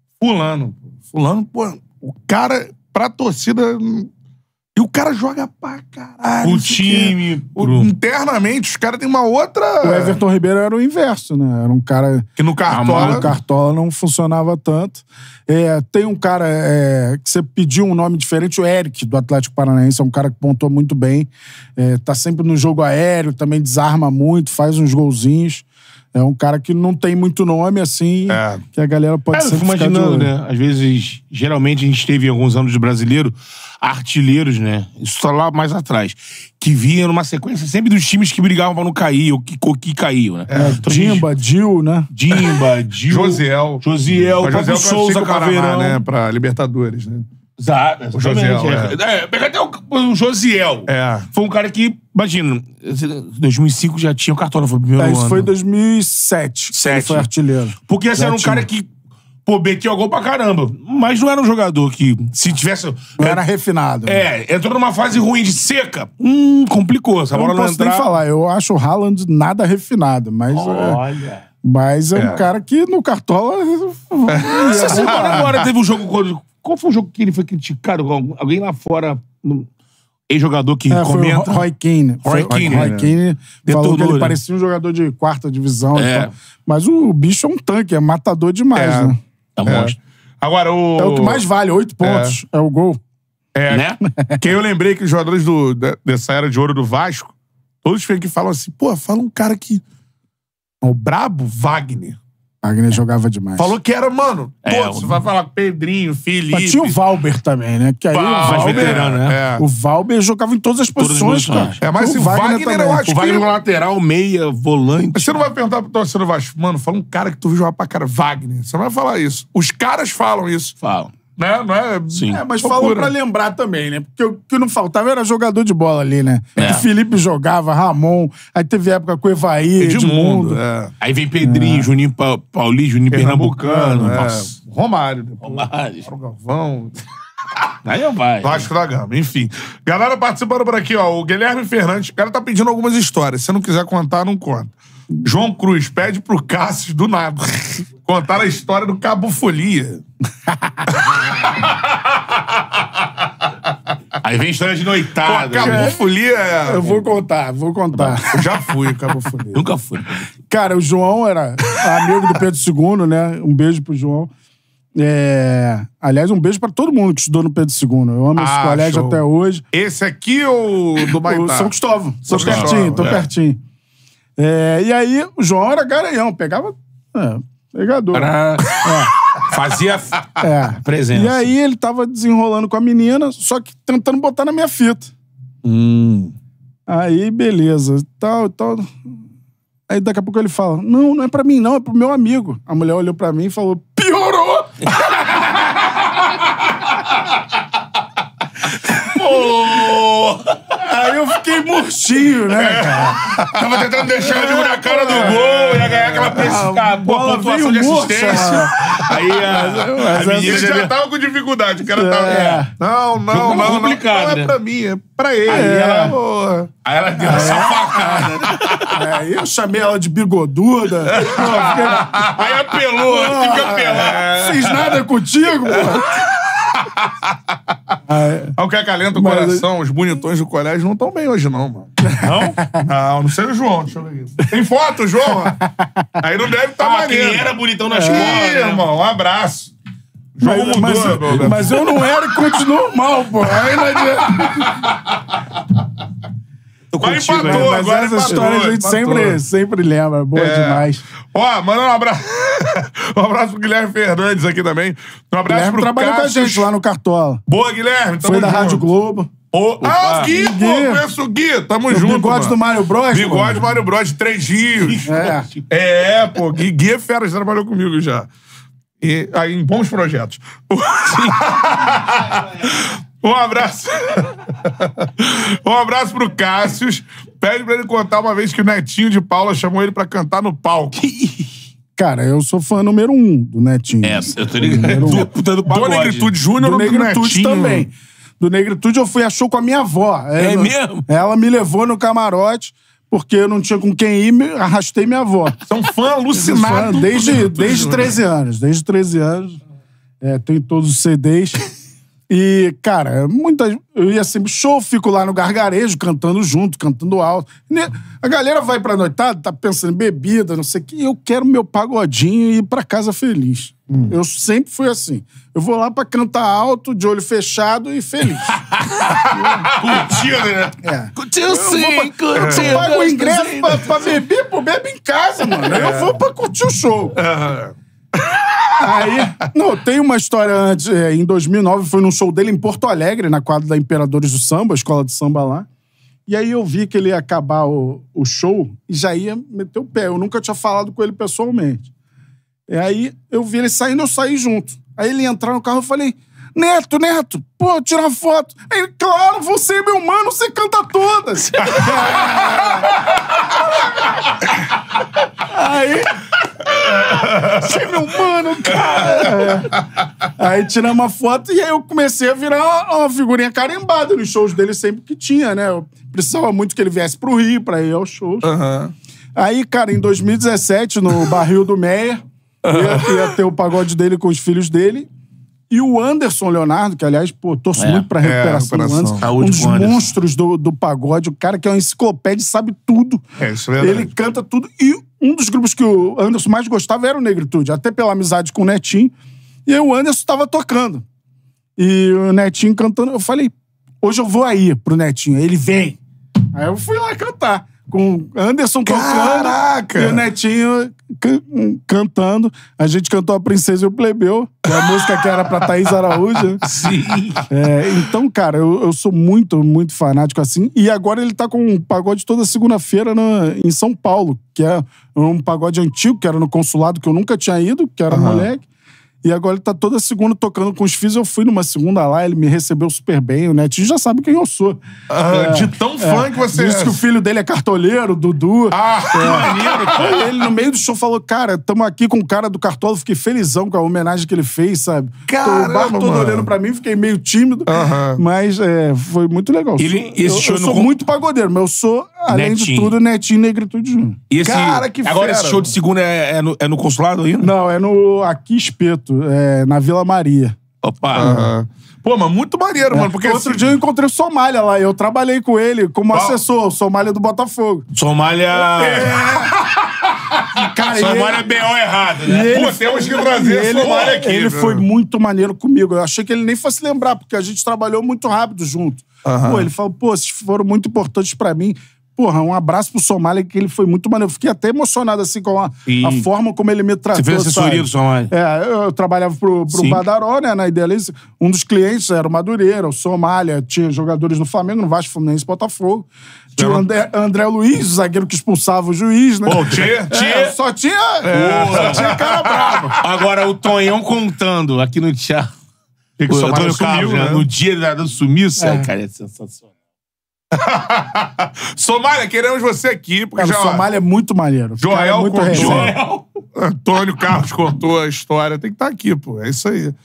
Fulano, pô, o cara, pra torcida, e o cara joga pra caralho. O não sei time. quê. Internamente, os caras têm uma outra... O Everton Ribeiro era o inverso, né? Era um cara Que no no Cartola... Cartola não funcionava tanto. Tem um cara que você pediu um nome diferente, o Eric, do Atlético Paranaense. É um cara que pontua muito bem. Tá sempre no jogo aéreo, também desarma muito, faz uns golzinhos. É um cara que não tem muito nome, assim, que a galera pode Eu sempre fico ficar de imaginando, olho. né? Às vezes, geralmente, a gente teve em alguns anos de brasileiro artilheiros, né? Isso tá lá mais atrás. Que vinha numa sequência sempre dos times que brigavam pra não cair ou que caíam, né? Então, Dimba, Dil, né? Dimba, Dil. Josiel. O Mas próprio Souza classifica o Paraná, Caveirão. né? Pra Libertadores, né? Exato, O Josiel, Pega até o Josiel. Foi um cara que, imagina, 2005 já tinha o Cartola, foi o primeiro ano. Isso foi em 2007. Ele foi artilheiro. Porque esse Já era um tinha. cara que, pô, meteu gol pra caramba. Mas não era um jogador que, se tivesse... Não era refinado. Entrou numa fase ruim de seca. Complicou. Essa Eu bola não não posso nem entrar. falar. Eu acho o Haaland nada refinado, mas... Olha. Mas é um cara que no Cartola... Essa semana agora teve um jogo... Qual foi o jogo que ele foi criticado? Alguém lá fora... Ex-jogador que foi comenta. o Roy Keane. Roy Keane, Roy Keane falou que ele Detonou, parecia um jogador de 4ª divisão. É. E tal. Mas o bicho é um tanque, é matador demais, né? É um monstro. Agora, É o que mais vale, 8 pontos. É o gol. Né? Quem eu lembrei que os jogadores dessa era de ouro do Vasco, todos vêm que falam assim, pô, fala um cara que... O brabo Wagner. Wagner jogava demais. Falou que era, mano, todos. Você vai falar com Pedrinho, Felipe. Mas tinha o Valber também, né? Que aí o Valber, veterano, né? O Valber jogava em todas as posições, cara. Mas o Wagner eu acho que... O Wagner lateral, meia, volante. Mas você não vai perguntar pro torcedor do Vasco, mano, fala um cara que tu viu jogar pra cara, Wagner. Você não vai falar isso. Os caras falam isso. Falam. Né? Não é? Sim. Mas falam pra lembrar também, né? Porque o que não faltava era jogador de bola ali, né? O Felipe jogava, Ramon, aí teve época com o Evaí, Edmundo. Aí vem Pedrinho, Juninho Paulista, Juninho Pernambucano. Romário. Galvão. Aí vai. Vasco da Gama, enfim. Galera participando por aqui, ó. O Guilherme Fernandes, o cara tá pedindo algumas histórias. Se não quiser contar, não conta. João Cruz pede pro Cássio, do nada, contar a história do Cabo Folia. Aí vem história de noitada. Cabo Folia Eu vou contar. Eu já fui Cabo Folia. Nunca fui. Cara, o João era amigo do Pedro II, né? Um beijo pro João. Aliás, um beijo pra todo mundo que estudou no Pedro II. Eu amo esse colégio até hoje. Esse aqui ou do Baitá? São Cristóvão. Tô pertinho. E aí, o João era garanhão, pegava pegador. Fazia presença. E aí, ele tava desenrolando com a menina, só que tentando botar na minha fita. Aí, beleza, tal. Aí, daqui a pouco ele fala, não é pra mim, não, é pro meu amigo. A mulher olhou pra mim e falou, piorou! Aí eu fiquei murchinho, né, cara? Tava tentando deixar o amigo na cara do gol, ia ganhar aquela pontuação de assistência. Aí a menina já tava com dificuldade. O cara tava... Não, complicado, não é pra mim, é pra ele. Aí ela deu essa facada. Aí eu chamei ela de bigoduda. Aí apelou, fica apelando. Fiz nada contigo, pô. O que acalenta o coração, os bonitões do colégio não estão bem hoje, não, mano. Não? Não sei o João, deixa eu ver isso. Tem foto, João? Aí não deve estar maneiro. Quem era bonitão na escola, né? Irmão, um abraço. João mudou. Mas eu não era e continuo mal, pô. Aí não adianta. Mas empatou, mas agora essa história a gente sempre lembra. Boa demais. Ó, manda um abraço. Um abraço pro Guilherme Fernandes aqui também. Um abraço Guilherme pro trabalhou com a Cássio. gente lá no Cartola. Boa, Guilherme. Foi da Rádio Globo. O Gui, pô, conheço o Gui. Tamo junto, bigode mano. do Mário Bros. Bigode do Mário Bros, de 3 Rios. Pô, Gui é fera, já trabalhou comigo já. E aí, em bons projetos. Um abraço. Um abraço pro Cássio. Pede pra ele contar uma vez que o Netinho de Paula chamou ele pra cantar no palco. Cara, eu sou fã número 1 do Netinho. Eu tô ligado. Do Negritude Júnior do ou do Negritude Netinho? também. Do Negritude eu fui a show com a minha avó. Mesmo? Ela me levou no camarote porque eu não tinha com quem ir, arrastei minha avó. São fã alucinado. Desde 13 anos. Desde 13 anos. Tenho todos os CDs. E, cara, eu ia sempre show, fico lá no gargarejo, cantando junto, cantando alto. A galera vai pra noitada, tá pensando em bebida, não sei o que. Eu quero meu pagodinho e ir pra casa feliz. Eu sempre fui assim. Eu vou lá pra cantar alto, de olho fechado e feliz. Curtindo, né? Curtiu sim, Eu pago o ingresso pra beber, pô, bebe em casa, mano. Eu vou pra curtir o show. Aí, tem uma história antes. Em 2009, fui num show dele em Porto Alegre, na quadra da Imperadores do Samba, a escola de samba lá. E aí eu vi que ele ia acabar o show e já ia meter o pé. Eu nunca tinha falado com ele pessoalmente. E aí eu vi ele saindo, eu saí junto. Aí ele ia entrar no carro, eu falei, Neto, pô, tirar uma foto. Aí ele, claro, você é meu mano, você canta todas. Aí... Você é meu mano, cara. Aí tiramos uma foto e aí eu comecei a virar uma figurinha carimbada nos shows dele sempre que tinha, né? Eu precisava muito que ele viesse pro Rio pra ir aos shows. Aí, cara, em 2017, no Barril do Meia, ia ter o pagode dele com os filhos dele. E o Anderson Leonardo, que aliás, pô, torço muito pra recuperação do Anderson. Um dos monstros do pagode, o cara que é uma enciclopédia, sabe tudo. Isso é verdade. Ele canta tudo. E um dos grupos que o Anderson mais gostava era o Negritude, até pela amizade com o Netinho. E aí o Anderson tava tocando. E o Netinho cantando. Eu falei, hoje eu vou aí pro Netinho. Aí ele vem. Aí eu fui lá cantar. com Anderson Caraca! tocando e o Netinho cantando. A gente cantou A Princesa e o Plebeu, que é a música que era pra Thaís Araújo. Sim. Então, cara, eu sou muito, muito fanático assim. E agora ele tá com um pagode toda segunda-feira em São Paulo, que é um pagode antigo, que era no consulado, que eu nunca tinha ido, que era moleque. E agora ele tá toda segunda tocando com os filhos. Eu fui numa segunda lá, ele me recebeu super bem. O Netinho já sabe quem eu sou. De tão fã que você Disse que o filho dele é cartoleiro, Dudu. Que maneiro, cara. Ele, no meio do show, falou, cara, tamo aqui com o cara do Cartola. Fiquei felizão com a homenagem que ele fez, sabe? Caramba, o bar todo mano. olhando pra mim, fiquei meio tímido. Mas foi muito legal. Eu sou muito pagodeiro, mas eu sou, além de tudo, Netinho Negritude Júnior. E esse, Cara, que agora fera. esse show de segunda é no consulado ainda? Não, é no Aqui Espeto, na Vila Maria. Opa. Pô, mas muito maneiro, mano. Porque Outro dia eu encontrei o Somália lá, eu trabalhei com ele como assessor, o Somália do Botafogo. Somália... Cara, Somália é B.O. errado, né? ele- Pô, temos que trazer a Somália aqui. Ele né? foi muito maneiro comigo. Eu achei que ele nem fosse lembrar, porque a gente trabalhou muito rápido junto. Pô, ele falou, pô, vocês foram muito importantes pra mim. Porra, um abraço pro Somália, que ele foi muito maneiro. Eu fiquei até emocionado, assim, com a forma como ele me tratou. Você fez assessoria sabe? do Somália? Eu trabalhava pro Badaró, né, na Idealize. Um dos clientes era o Madureira, o Somália. Tinha jogadores no Flamengo, no Vasco, Fluminense, Botafogo. Tinha o André Luiz, o zagueiro que expulsava o juiz, né? Pô, tinha. Só tinha cara bravo. Agora, o Tonhão contando aqui no teatro. Que o Somália sumiu, né? No dia do sumiço, cara, é sensacional. Somália, queremos você aqui. Porque Cara, o Somália é muito maneiro. O cara é Joel muito contou. resenha. Antônio Carlos contou a história. Tem que estar aqui, pô. É isso aí.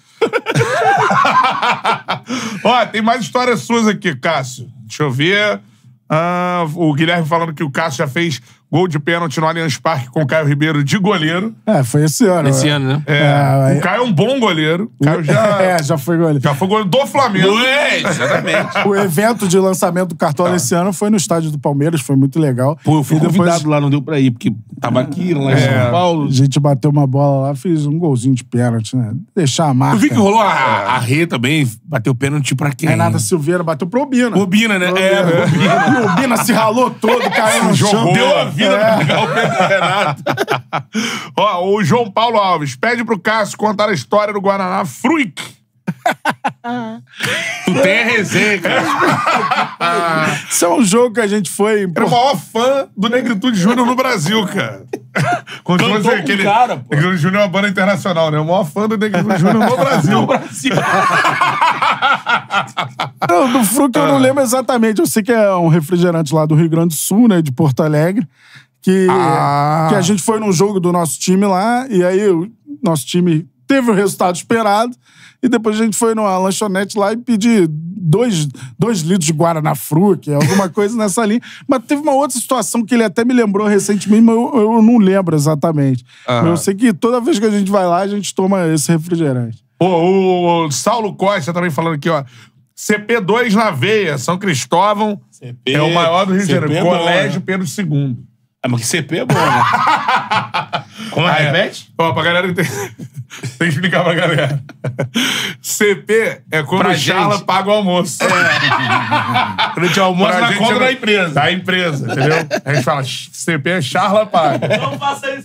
Ó, tem mais histórias suas aqui, Cássio. Deixa eu ver. O Guilherme falando que o Cássio já fez gol de pênalti no Allianz Parque com o Caio Ribeiro de goleiro. Foi esse ano. Esse ano, né? O Caio é um bom goleiro. O Caio já foi goleiro. já foi goleiro do Flamengo. Exatamente. O evento de lançamento do Cartola esse ano foi no estádio do Palmeiras, foi muito legal. Pô, eu fui E depois convidado lá, não deu pra ir, porque tava aqui, lá em São Paulo. A gente bateu uma bola lá, fiz um golzinho de pênalti, né? Deixar a marca. Eu vi que rolou a Rê também, bateu pênalti pra quem? Renata Silveira bateu pro Obina. Bobina, né? E o Obina se ralou todo, caiu no chão. Jogou. Deu a vida pra pegar o pé do Renato. Ó, o João Paulo Alves pede pro Cássio contar a história do Guaraná Fruic. Tu tem a resenha, cara. Isso é um jogo que a gente foi... Era o maior fã do Negritude Júnior no Brasil, cara. Continua Cantou sendo com o cara, pô. Negritude Júnior é uma banda internacional, né? O maior fã do Negritude Júnior no Brasil. No Brasil. Não, do Fruc eu não lembro exatamente. Eu sei que é um refrigerante lá do Rio Grande do Sul, né? De Porto Alegre. Que a gente foi num jogo do nosso time lá, e aí o nosso time teve o resultado esperado, e depois a gente foi numa lanchonete lá e pediu 2 litros de Guaraná Fruc, alguma coisa nessa linha. Mas teve uma outra situação que ele até me lembrou recentemente, mas eu não lembro exatamente. Mas eu sei que toda vez que a gente vai lá, a gente toma esse refrigerante. Pô, o Saulo Costa também falando aqui, ó. CP2 na veia, São Cristóvão é o maior do Rio de Janeiro. Colégio Pedro II. Mas que CP é bom, né? Como é? Repete? Ó, pra galera tem que explicar pra galera. CP é quando Pra o Charla gente. paga o almoço. Quando a gente almoça Pra na gente conta é da empresa. Da empresa, entendeu? A gente fala, CP é Charla paga. Não faça isso.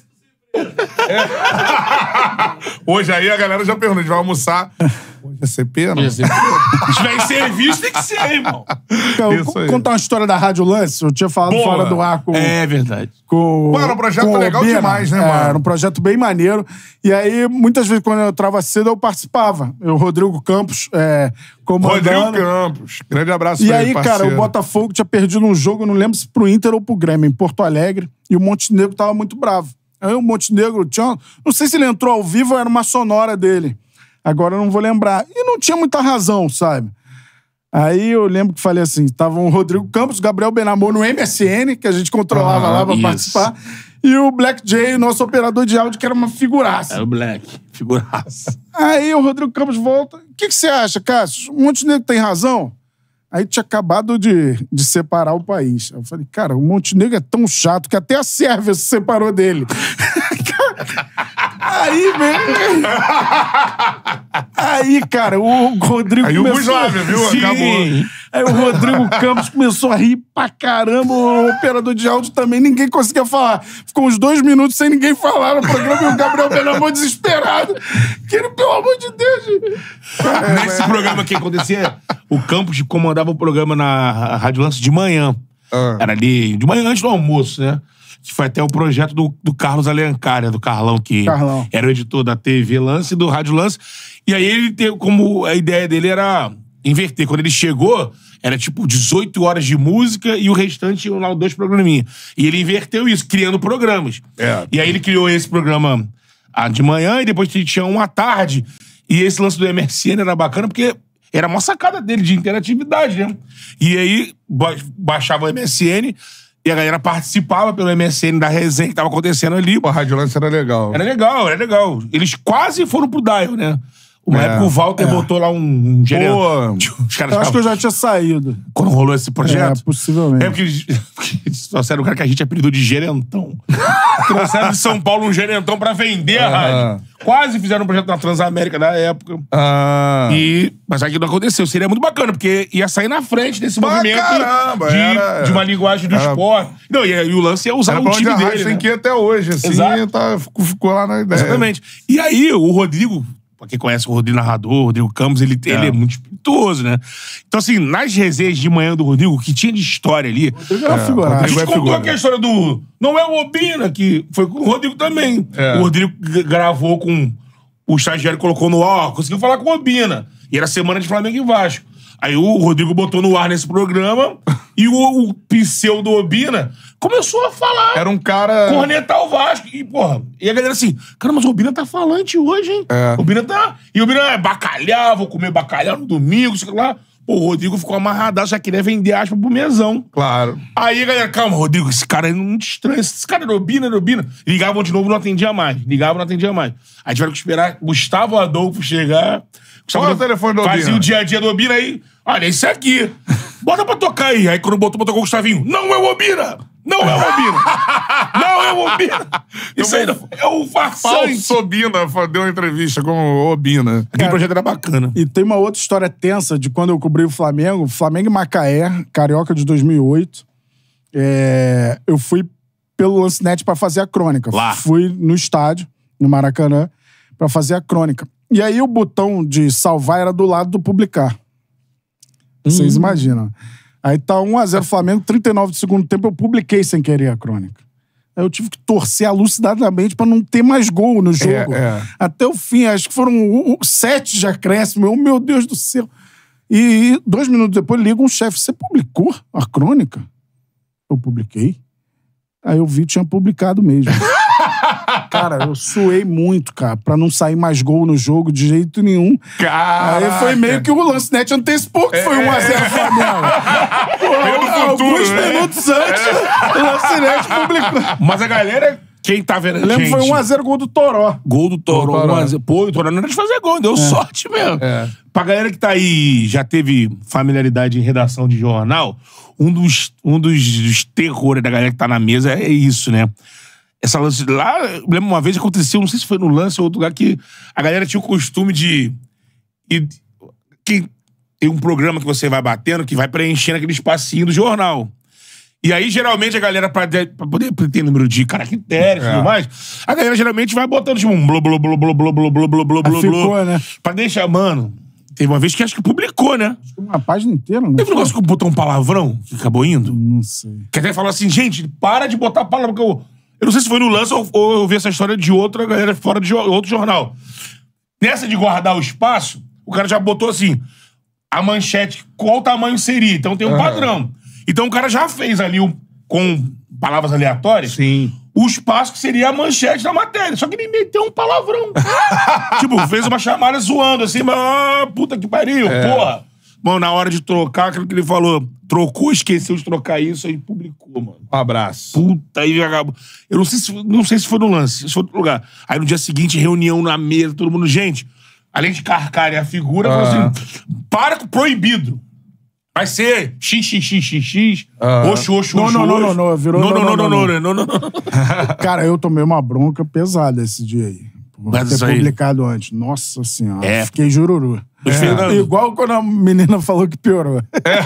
Hoje aí a galera já pergunta, a gente vai almoçar. Hoje é CP, não? Se tiver em serviço, tem que ser, irmão. Isso aí. Contar uma história da Rádio Lance, eu tinha falado Boa. fora do ar com... É verdade. Com, Mano, um projeto com o legal Obina. demais, né, mano? Era um projeto bem maneiro. E aí, muitas vezes, quando eu entrava cedo, eu participava. O Rodrigo Campos comandando. Rodrigo Campos. Grande abraço E pra aí, ele, cara, parceiro. o Botafogo tinha perdido um jogo, eu não lembro se pro Inter ou pro Grêmio, em Porto Alegre. E o Montenegro tava muito bravo. Aí o Montenegro tinha... Não sei se ele entrou ao vivo ou era uma sonora dele. Agora eu não vou lembrar. E não tinha muita razão, sabe? Aí eu lembro que falei assim, tava o Rodrigo Campos, o Gabriel Benamor no MSN, que a gente controlava lá pra isso. participar, e o Black Jay, nosso operador de áudio, que era uma figuraça. Era o Black. Figuraça. Aí o Rodrigo Campos volta. O que você acha, Cássio? O Montenegro tem razão? Aí tinha acabado de separar o país. Eu falei, cara, o Montenegro é tão chato que até a Sérvia se separou dele. Aí, velho. Aí, cara, o Rodrigo aí começou... Aí o Buslávia, viu? Sim. Acabou. Aí o Rodrigo Campos começou a rir pra caramba. O operador de áudio também. Ninguém conseguia falar. Ficou uns 2 minutos sem ninguém falar no programa. E o Gabriel Benamor desesperado. Querendo, pelo amor de Deus, gente. Nesse programa que acontecia, o Campos comandava o programa na Rádio Lance de manhã. Era ali, de manhã antes do almoço, né? Que foi até o projeto do Carlos Alencar, né? Do Carlão, que era o editor da TV Lance e do Rádio Lance. E aí ele teve, como a ideia dele era inverter. Quando ele chegou, era tipo 18 horas de música e o restante iam lá 2 programinhas. E ele inverteu isso, criando programas. E aí ele criou esse programa de manhã e depois tinha um à tarde. E esse lance do MSN era bacana porque era uma sacada dele de interatividade, né? E aí baixava o MSN e a galera participava pelo MSN da resenha que tava acontecendo ali. Pô, a Rádio Lance era legal. Era legal. Eles quase foram pro Dial, né? Uma época o Walter botou lá um gerente. Os caras eu acho que eu já tinha saído. Quando rolou esse projeto? Possivelmente. É porque eles trouxeram o cara que a gente apelidou de gerentão. Trouxeram de São Paulo um gerentão pra vender a rádio. Quase fizeram um projeto na Transamérica na época. Mas aqui não aconteceu. Seria muito bacana, porque ia sair na frente desse movimento de uma linguagem do esporte. Não, e o lance ia usar o time dele. Tem que ir até hoje, assim. Ficou lá na ideia. Exatamente. E aí, o Rodrigo... Pra quem conhece o Rodrigo Narrador, o Rodrigo Campos, ele é muito espirituoso, né? Então, assim, nas resenhas de manhã do Rodrigo, o que tinha de história ali... O Rodrigo era figurado. A gente contou aqui a história do... Não é o Obina, que foi com o Rodrigo também. O Rodrigo gravou com... O estagiário colocou no ar, conseguiu falar com o Obina. E era semana de Flamengo e Vasco. Aí o Rodrigo botou no ar nesse programa e o pseudo Obina começou a falar. Era um cara... Cornetar o Vasco. E, porra... E a galera assim... Cara, mas o Obina tá falante hoje, hein? O Obina tá... E o Obina é bacalhau, vou comer bacalhau no domingo, sei lá. Pô, o Rodrigo ficou amarradaço, já queria vender aspa pro mesão. Claro. Aí a galera... Calma, Rodrigo, esse cara é muito estranho. Esse cara era Obina. Ligavam de novo, não atendia mais. Aí tiveram que esperar Gustavo Adolfo chegar... Qual é o telefone do Obina? Fazia o dia a dia do Obina aí. Olha, esse aqui. Bota pra tocar aí. Aí quando botou com o Gustavinho. Não é o Obina! Não é o Obina! Não é o Obina! Isso aí é o farsante. Falso Obina deu uma entrevista com o Obina. Aquele projeto era bacana. E tem uma outra história tensa de quando eu cobri o Flamengo. Flamengo e Macaé, Carioca de 2008. Eu fui pelo Lancenet pra fazer a crônica. Lá. Fui no estádio, no Maracanã, pra fazer a crônica. E aí o botão de salvar era do lado do publicar. Vocês imaginam. Aí tá 1-0 Flamengo, 39 de segundo tempo, eu publiquei sem querer a crônica. Aí eu tive que torcer alucinadamente pra não ter mais gol no jogo. Até o fim, acho que foram 7 de acréscimo. Meu Deus do céu. E 2 minutos depois liga um chefe. Você publicou a crônica? Eu publiquei. Aí eu vi que tinha publicado mesmo. Cara, eu suei muito, cara, pra não sair mais gol no jogo de jeito nenhum. Caraca. Aí foi meio que o Lancenet antecipou que foi 1-0 Flamengo. Alguns minutos antes, o Lancenet publicou. Mas a galera, quem tá vendo a gente... Lembro que foi 1-0 gol do Toró. Gol do Toró. 1-0. Pô, o Toró não era de fazer gol, deu sorte mesmo. Pra galera que tá aí, já teve familiaridade em redação de jornal, um dos terrores da galera que tá na mesa é isso, né? Essa lance lá, eu lembro uma vez aconteceu, não sei se foi no Lance ou outro lugar, que a galera tinha o costume de... Tem um programa que você vai batendo que vai preenchendo aquele espacinho do jornal. E aí, geralmente, a galera, pra poder ter número de caracteres e tudo mais, a galera geralmente vai botando tipo um blá blá blá blá blá blá blá blá blá blá ficou, né? Pra deixar, mano... Teve uma vez que acho que publicou, né? Uma página inteira, não Teve um negócio que botou um palavrão que acabou indo? Não sei. Que até falou assim, gente, para de botar palavra, porque eu não sei se foi no Lance ou eu vi essa história de outra galera fora de outro jornal. Nessa de guardar o espaço, o cara já botou assim, a manchete, qual tamanho seria? Então tem um padrão. Então o cara já fez ali, com palavras aleatórias, o espaço que seria a manchete da matéria. Só que ele meteu um palavrão. Tipo, fez uma chamada zoando, assim, mas puta que pariu, porra. Mano, na hora de trocar, aquilo que ele falou, trocou, esqueceu de trocar isso, aí publicou, mano. Um abraço. Puta, aí acabou. Eu não sei se foi no Lance, se foi outro lugar. Aí no dia seguinte, reunião na mesa, todo mundo, gente, além de carcarem a figura, falou assim, para com proibido. Vai ser xxxxx, oxo. Não. Virou não. Cara, eu tomei uma bronca pesada esse dia aí. por ter aí. publicado antes. Nossa senhora, fiquei jururu. É. Igual quando a menina falou que piorou.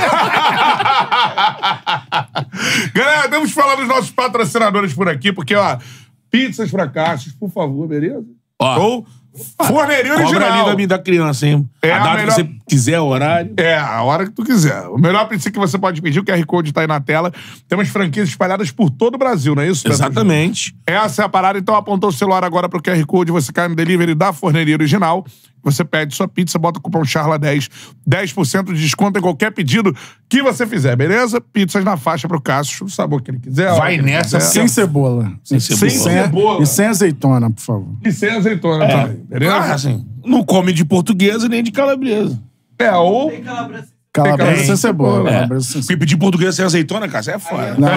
Galera, temos que falar dos nossos patrocinadores por aqui, porque, ó, pizzas fracassos, por favor, beleza? Ó, Ou forneria original. Cobra ali da criança, hein? É a data melhor... que você quiser, o horário. É, a hora que tu quiser. O melhor pizza que você pode pedir, o QR Code tá aí na tela. Temos franquias espalhadas por todo o Brasil, não é isso? Exatamente. Essa é a parada, então apontou o celular agora pro QR Code, você cai no delivery da forneria original, você pede sua pizza, bota o cupom CHARLA10, 10% de desconto em qualquer pedido que você fizer, beleza? Pizzas na faixa pro Cássio, o sabor que ele quiser. Vai nessa, sem cebola. Sem cebola. E sem azeitona, por favor. E sem azeitona também, beleza? Assim, não come de portuguesa nem de calabresa. Ou... Calabresa sem cebola. Porque pedir portuguesa sem azeitona, cara, você é foda. Não,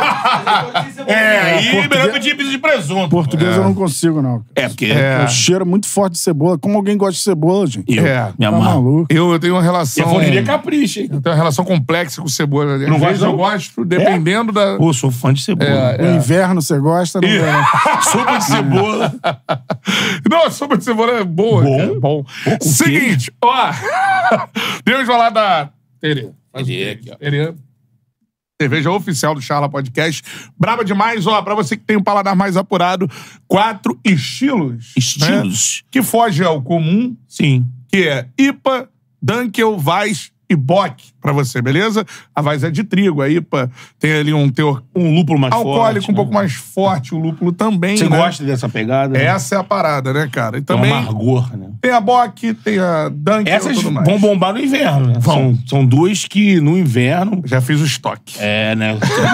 mas aí melhor pedir pizza de presunto. português eu não consigo, não. Porque... O cheiro é muito forte de cebola. Como alguém gosta de cebola, gente? Eu, É. me Tá amarro. maluco. Eu tenho uma relação... E a forneria capricha, hein? Eu tenho uma relação complexa com cebola. Às Não vezes gosta, eu não? gosto, dependendo da... Pô, sou fã de cebola. No inverno você gosta, não é? Sopa de cebola. Não, a sopa de cebola é boa. Bom? Cara. Bom. com Seguinte, ó. Deixa eu falar da Terê. Aqui, ó. Terê. Cerveja oficial do Charla Podcast. Braba demais, ó. Pra você que tem um paladar mais apurado, 4 estilos. Estilos. Né? Que foge ao comum, Sim. que é IPA, Dunkel, Weiss e Bock pra você, beleza? A Weiss é de trigo, a IPA tem ali um teor Um lúpulo mais alcoólico forte. um pouco mais forte, o lúpulo também, Você né? gosta dessa pegada? né? Essa é a parada, né, cara? E Tem um também amargor, né? tem a Bock, tem a Dunkel Essas e tudo mais. vão bombar no inverno, né? São duas que no inverno... Já fiz o estoque. É, né?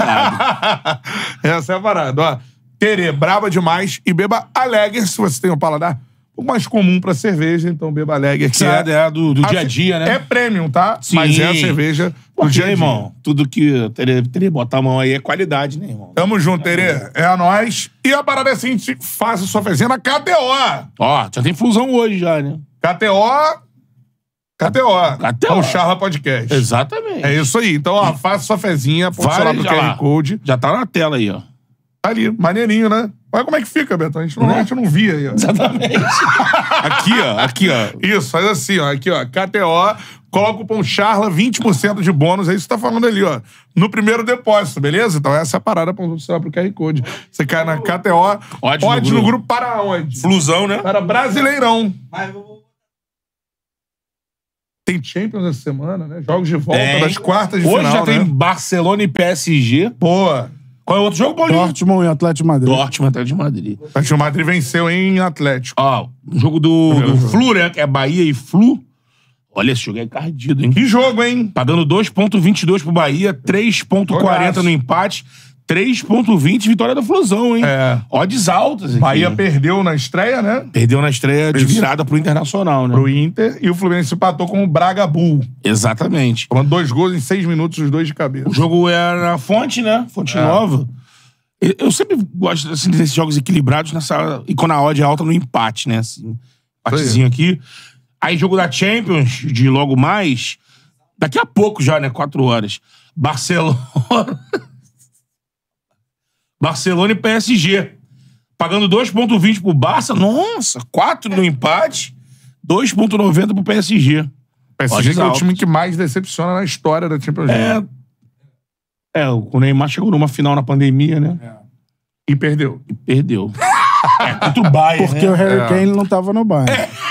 Essa é a parada, ó. Terê, braba demais e beba a Lager, se você tem um paladar o mais comum pra cerveja, então beba a Lager, que é do dia a dia, né? É premium, tá? Sim. Mas é a cerveja do Porque, dia a dia. irmão, tudo que Terê botar a mão aí é qualidade, né, irmão? Tamo junto, Terê. É a nós. E a parada é a seguinte, faça sua fezinha na KTO. Ó, já tem fusão hoje já, né? KTO. KTO. É o Charla Podcast. Exatamente. É isso aí. Então, ó, faça sua fezinha, aponte lá pro já lá. QR Code. Já tá na tela aí, ó. Ali, maneirinho, né? Olha como é que fica, Beto. A gente não via aí, ó. Exatamente. aqui, ó. Isso, faz assim, ó. Aqui, ó. KTO, coloca o cupom CHARLA, 20% de bônus. É isso que tá falando ali, ó. No primeiro depósito, beleza? Então essa é a parada pra você lá pro QR Code. Você cai na KTO, pode no grupo para onde? Flusão, né? Para Brasileirão. Tem Champions essa semana, né? Jogos de volta das quartas de Hoje final, já tem né? Barcelona e PSG. Boa. Qual é o outro jogo, Paulinho? Dortmund e Atlético de Madrid. Dortmund, Atlético de Madrid. O Atlético de Madrid venceu em Atlético. Ó, o jogo do Flu, né? Que é Bahia e Flu. Olha, esse jogo é encardido, hein? Que jogo, hein? Pagando 2,22 pro Bahia, 3,40 no empate, 3,20 vitória da Flusão, hein? É. Odds altas aqui. Bahia perdeu na estreia, né? Perdeu na estreia de virada pro Internacional, né? Pro Inter. E o Fluminense empatou com o Braga Bull. Exatamente. Tomando 2 gols em 6 minutos, os dois de cabeça. O jogo é na Fonte, né? Fonte Nova. Eu sempre gosto assim, desses jogos equilibrados e quando a odd é alta no empate, né? Assim, empatezinho aqui. Aí jogo da Champions, de logo mais, daqui a pouco já, né? 4 horas. Barcelona e PSG. Pagando 2,20 pro Barça. Nossa, 4 no empate, 2,90 pro PSG. O PSG que é o time que mais decepciona na história da Champions League. O Neymar chegou numa final na pandemia, né? E perdeu. E perdeu. Contra o Bayern, Porque né? o Harry Kane não tava no Bayern.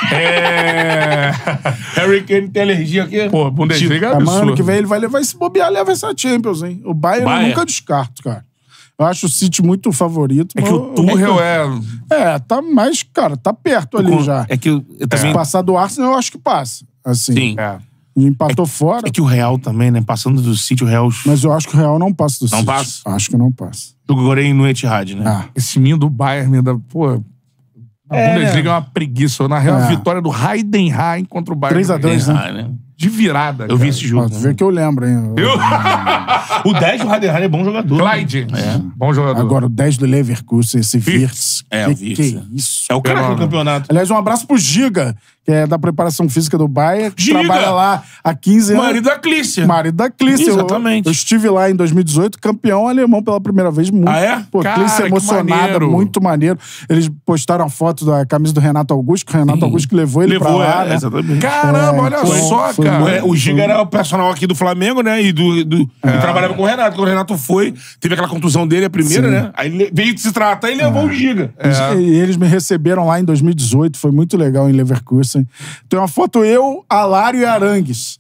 Harry Kane tem alergia aqui. Pô, Bundesliga é Ano absurdo. que vem ele vai levar esse bobear, leva essa Champions, hein? O Bayern eu nunca descarto, cara. Eu acho o City muito favorito. É que o Tuchel tá mais, cara, tá perto ali já. É que eu também... Se passar do Arsenal, eu acho que passa. Assim. Sim. Empatou fora. É que o Real também, né? Passando do City, o Real... Mas eu acho que o Real não passa do City. Não passa? Acho que não passa. Jogo agora é no Etihad, né? Esse minho do Bayern me dá... Pô... A Bundesliga é uma preguiça. Na real, a vitória do Heidenheim contra o Bayern. 3-2, né? né? de virada. Eu vi esse jogo. Vê que eu lembro, hein? O 10 do Heidenheim é bom jogador. Clyde. Bom jogador. Agora, o 10 do Leverkusen, esse Wirtz. É, o Wirtz. Que isso? É o cara do campeonato. Aliás, um abraço pro Giga, que é da preparação física do Bayern, que trabalha lá há 15 anos. Marido da Clícia. Marido da Clícia. Exatamente. Eu estive lá em 2018, campeão alemão pela primeira vez. Muito, Ah, é? Pô, Cara, Clícia que emocionada, maneiro. muito maneiro. Eles postaram a foto da camisa do Renato Augusto, que o Renato Augusto que levou ele pra lá, né? Exatamente. Caramba, olha só, foi cara. O Giga era o personal aqui do Flamengo, né? E e trabalhava com o Renato. Quando o Renato foi, teve aquela contusão dele, a primeira, né? Aí ele veio se tratar e levou o Giga. E eles me receberam lá em 2018, foi muito legal em Leverkusen. Tem uma foto eu, Alário e Arangues.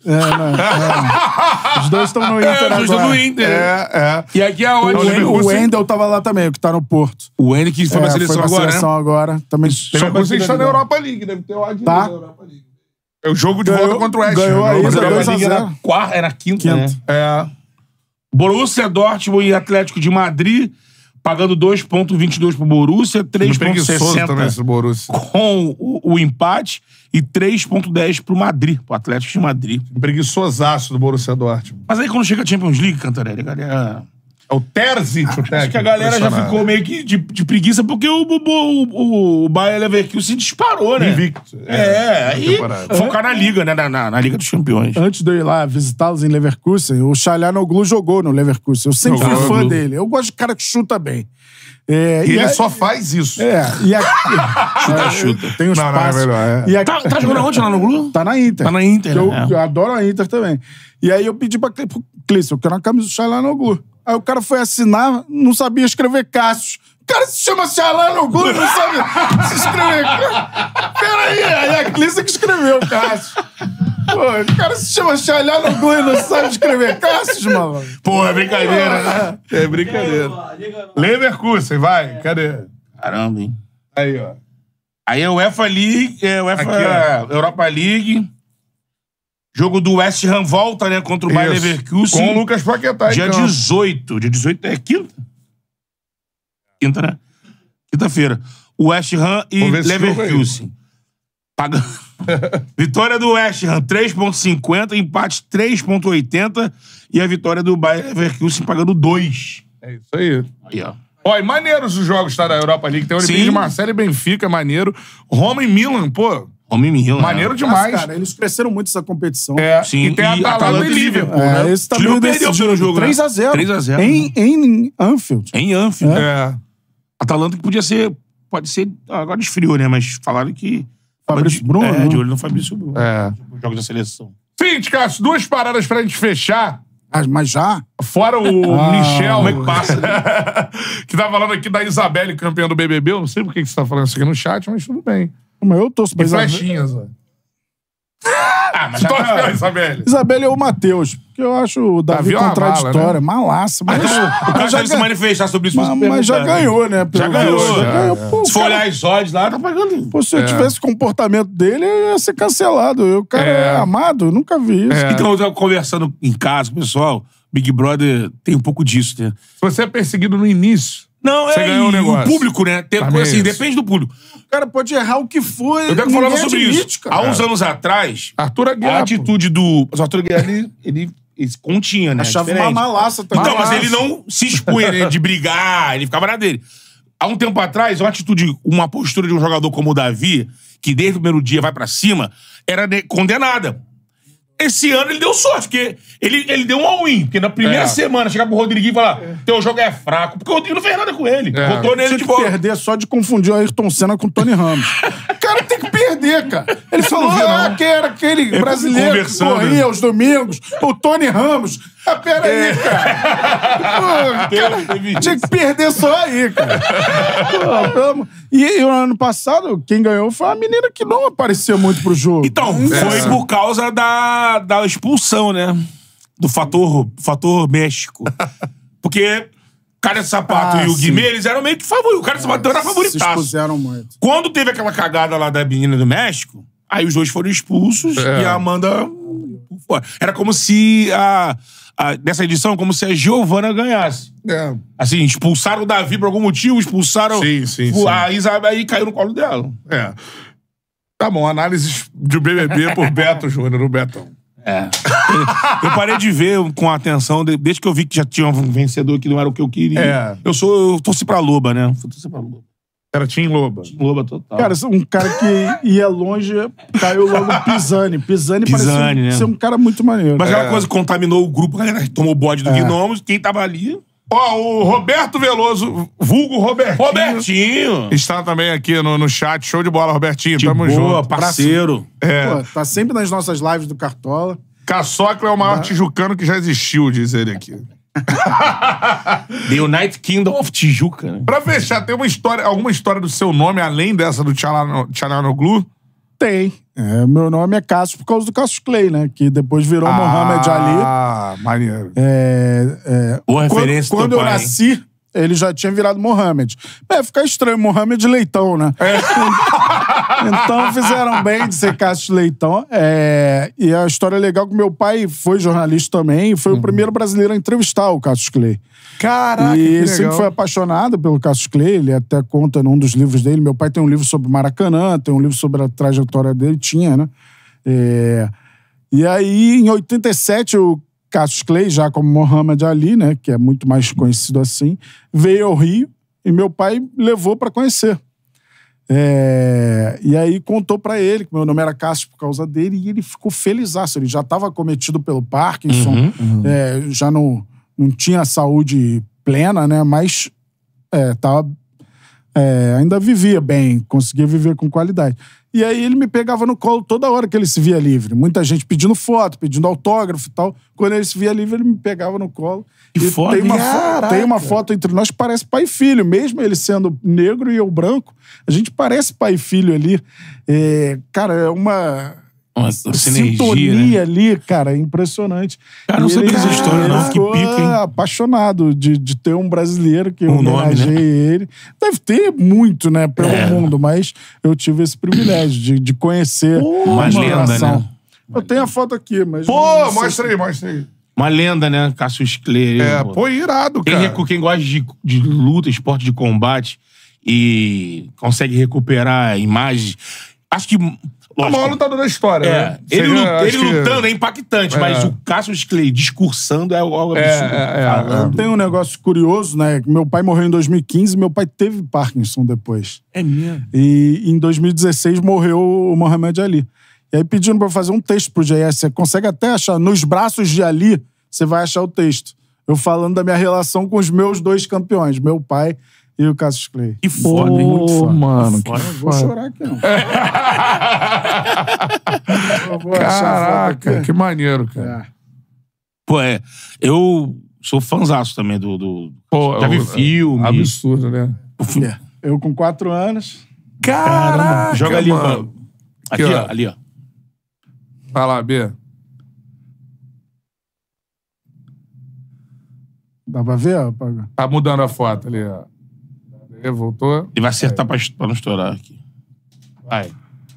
Os dois estão no Inter Os dois estão agora. no Inter. É. E aqui é onde? O Wendel tava lá também, o que tá no Porto. O Wendel que foi pra seleção foi pra agora, seleção né? agora. Também Você está na Europa League, deve ter o Adil Tá. na Europa League. É o jogo de volta contra o West. ganhou Ham. aí, Mas a Europa 2 a League 0. era quarta, era quinta, né? É. Borussia, Dortmund e Atlético de Madrid, pagando 2,22 pro Borussia, Preguiçoso também esse 3,60 Borussia. com o empate e 3,10 pro Madrid, pro Atlético de Madrid. Preguiçosaço do Borussia Dortmund. Mas aí quando chega a Champions League, Cantarelli, a galera... É o Terzic, o técnico. Acho que a galera já ficou meio que de preguiça porque o Bayer Leverkusen disparou, né? Invicto. Aí temporada. focar na Liga, né? Na Liga dos Campeões. Antes de eu ir lá visitá-los em Leverkusen, o Çalhanoğlu jogou no Leverkusen. Eu sempre fui fã Çalhanoğlu. dele. Eu gosto de cara que chuta bem. E ele aí- só faz isso. E aqui... chuta. Tem uns Não, é passos. melhor. E aqui... Tá jogando onde lá no Glu? Tá na Inter. Tá na Inter, Eu, né? eu adoro a Inter também. E aí eu pedi pro Clício, eu quero uma camisa do Çalhanoğlu. Aí o cara foi assinar, não sabia escrever Cássio. O cara se chama Çalhanoğlu, não sabe se escrever. Peraí, aí a Clícia que escreveu Cássio. Pô, o cara se chama Çalhanoğlu e não sabe escrever Cássio, maluco. Pô, é brincadeira, né? É brincadeira. Leverkusen, vai. Cadê? Caramba, hein? Aí, ó. Aí é o UEFA League, Aqui, Europa League. Jogo do West Ham volta, né? Contra o Bayer Isso. Leverkusen. Com o Lucas Paquetá, Dia então. 18. Dia 18 é quinta? Quinta, né? Quinta-feira. O West Ham e Vamos ver esse jogo Leverkusen. Pagando. Vitória do West Ham, 3,50. Empate, 3,80. E a vitória do Bayer Leverkusen pagando 2. É isso aí. Aí, ó. Ó, e maneiros os jogos tá, da Europa League. Tem o Olympique Sim. de Marseille e Benfica, maneiro. Roma e Milan, pô. Homem Milan. Maneiro né? demais. Mas, cara, eles cresceram muito essa competição. É, Sim, e tem a e Atalanta e Liverpool, né? Esse tá O Liverpool meio perdeu decidido. pelo jogo, né? 3-0. 3-0. Em Anfield. Em Anfield. É. Atalanta que podia ser... Pode ser... Agora esfriou, né? Mas falaram que... Fabrício Bruno, É, né? de olho no Fabrício Bruno. É. Os jogos da seleção. Seguinte, Cássio, 2 paradas pra gente fechar. Mas já? Fora o Michel, como é que passa? que tá falando aqui da Isabelle, campeã do BBB. Eu não sei por que você tá falando isso aqui no chat, mas tudo bem. Mas eu torço pra E Isabelle. flechinhas, ó. Ah, mas Você torce pela Isabelle? Isabelle ou o Matheus. Porque eu acho o Davi Davi é uma contraditório. mala, Malaça. Mas, O cara já se manifestar sobre isso. mas já ganhou, né? Já ganhou. Já ganhou. Pô, Se for olhar as odds lá, tá pagando. Pô, se eu tivesse o comportamento dele, eu ia ser cancelado. O cara é amado, eu nunca vi isso. Então, eu tava conversando em casa com o pessoal. Big Brother tem um pouco disso, né? Se você é perseguido no início, Não, Você ganhou um o negócio. público, né? Tem, Também assim, isso. depende do público. O cara pode errar o que for. Eu até falava sobre isso. Há uns anos atrás, Arthur Aguiar, a atitude do... Mas o Arthur Aguiar, ele continha, né? Achava uma Diferente. malaça também. Então, mas Malaça. ele não se expunha, né, de brigar, ele ficava na dele. Há um tempo atrás, uma postura de um jogador como o Davi, que desde o primeiro dia vai pra cima, era condenada. Esse ano ele deu sorte, porque ele deu um all-in. Porque na primeira semana, chegar pro Rodriguinho e falar: teu jogo é fraco. Porque o Rodrigo não fez nada com ele. Botou nele Tinha de que volta. perder só de confundir o Ayrton Senna com o Tony Ramos. O cara tem que perder, cara. Ele falou, que era aquele brasileiro que conversando. corria aos domingos, o Tony Ramos. Ah, peraí, cara. Pô, cara. Tinha que perder só aí, cara. Pô, e o ano passado, quem ganhou foi a menina que não aparecia muito pro jogo. Então, foi por causa da expulsão, né? Do fator México. Porque o cara de sapato e o sim. Guimê, eles eram meio que favoritos. O cara de sapato era Se favoritaço. expuseram muito. Quando teve aquela cagada lá da menina do México, aí os dois foram expulsos e a Amanda... Era como se nessa edição, como se a Giovana ganhasse. É. Assim, expulsaram o Davi por algum motivo, expulsaram Sim. a Isabel e caiu no colo dela. É. Tá bom, análises de BBB por Beto Júnior, o Betão. Eu parei de ver com atenção, desde que eu vi que já tinha um vencedor que não era o que eu queria. Eu torci pra Loba, né? Eu torci pra Loba. Era Tim Loba. Loba total. Cara, um cara que ia longe, caiu logo Pisani. Pisani parecia ser um cara muito maneiro. Mas aquela coisa que contaminou o grupo, a galera tomou o bode do Gnomos, quem tava ali... Ó, o Roberto Veloso, vulgo Robertinho. Está também aqui no chat. Show de bola, Robertinho. Tamo junto. Parceiro. Pô, tá sempre nas nossas lives do Cartola. Caçocla é o maior tijucano que já existiu, diz ele aqui. The United Kingdom of Tijuca, né? Pra fechar, tem alguma história do seu nome, além dessa do Tchalanoglu? Tem. Meu nome é Cássio por causa do Cassius Clay, né? Que depois virou Mohamed Ali. Ah, maneiro. Boa referência do Quando eu nasci, ele já tinha virado Mohamed. Fica estranho, Mohamed Leitão, né? Então fizeram bem de ser Cássio Leitão. E a história é legal que meu pai foi jornalista também e foi o primeiro brasileiro a entrevistar o Cassius Clay. Caraca, e que legal. sempre foi apaixonado pelo Cassius Clay. Ele até conta num dos livros dele. Meu pai tem um livro sobre Maracanã, tem um livro sobre a trajetória dele, tinha, né? E aí, em 87, o Cassius Clay, já como Mohamed Ali, né, que é muito mais conhecido assim, veio ao Rio e meu pai levou para conhecer. E aí contou pra ele que meu nome era Cássio por causa dele e ele ficou felizaço. Ele já estava acometido pelo Parkinson, já não tinha saúde plena, né? Mas ainda vivia bem, conseguia viver com qualidade. E aí ele me pegava no colo toda hora que ele se via livre. Muita gente pedindo foto, pedindo autógrafo e tal. Quando ele se via livre, ele me pegava no colo. Que foda, tem uma foto entre nós que parece pai e filho. Mesmo ele sendo negro e eu branco, a gente parece pai e filho ali. Cara, é uma sintonia, né? Ali, cara, é impressionante. Cara, não sabia essa história, não. Que pica, hein? Apaixonado de ter um brasileiro que eu homenageei ele. Deve ter muito, né, pelo mundo, mas eu tive esse privilégio de conhecer uma lenda, né? Eu tenho a foto aqui, mas... Pô, mostra aí. Uma lenda, né? Cassius Clay. Pô, irado, cara. Quem gosta de luta, esporte de combate e consegue recuperar imagens... Acho que... O maior lutador da história, né? Ele lutando é impactante, mas o Cassius Clay discursando é algo absurdo. Tem um negócio curioso, né? Meu pai morreu em 2015, meu pai teve Parkinson depois. É mesmo? E em 2016 morreu o Mohamed Ali. E aí pedindo pra eu fazer um texto pro JS. Você consegue até achar, nos braços de Ali, você vai achar o texto. Eu falando da minha relação com os meus dois campeões, meu pai e o Cassius Clay. Que foda, hein? Muito foda. Mano, que foda. Vou chorar aqui, não. Caraca, que maneiro, cara. Pô, eu sou fãzaço também do já vi filme. Absurdo, né? Eu com 4 anos. Caraca, joga ali, mano. Aqui, ó. Ali, ó. Vai lá, B. Dá pra ver? Tá mudando a foto ali, ó. Voltou. Ele vai acertar pra não estourar aqui. Vai.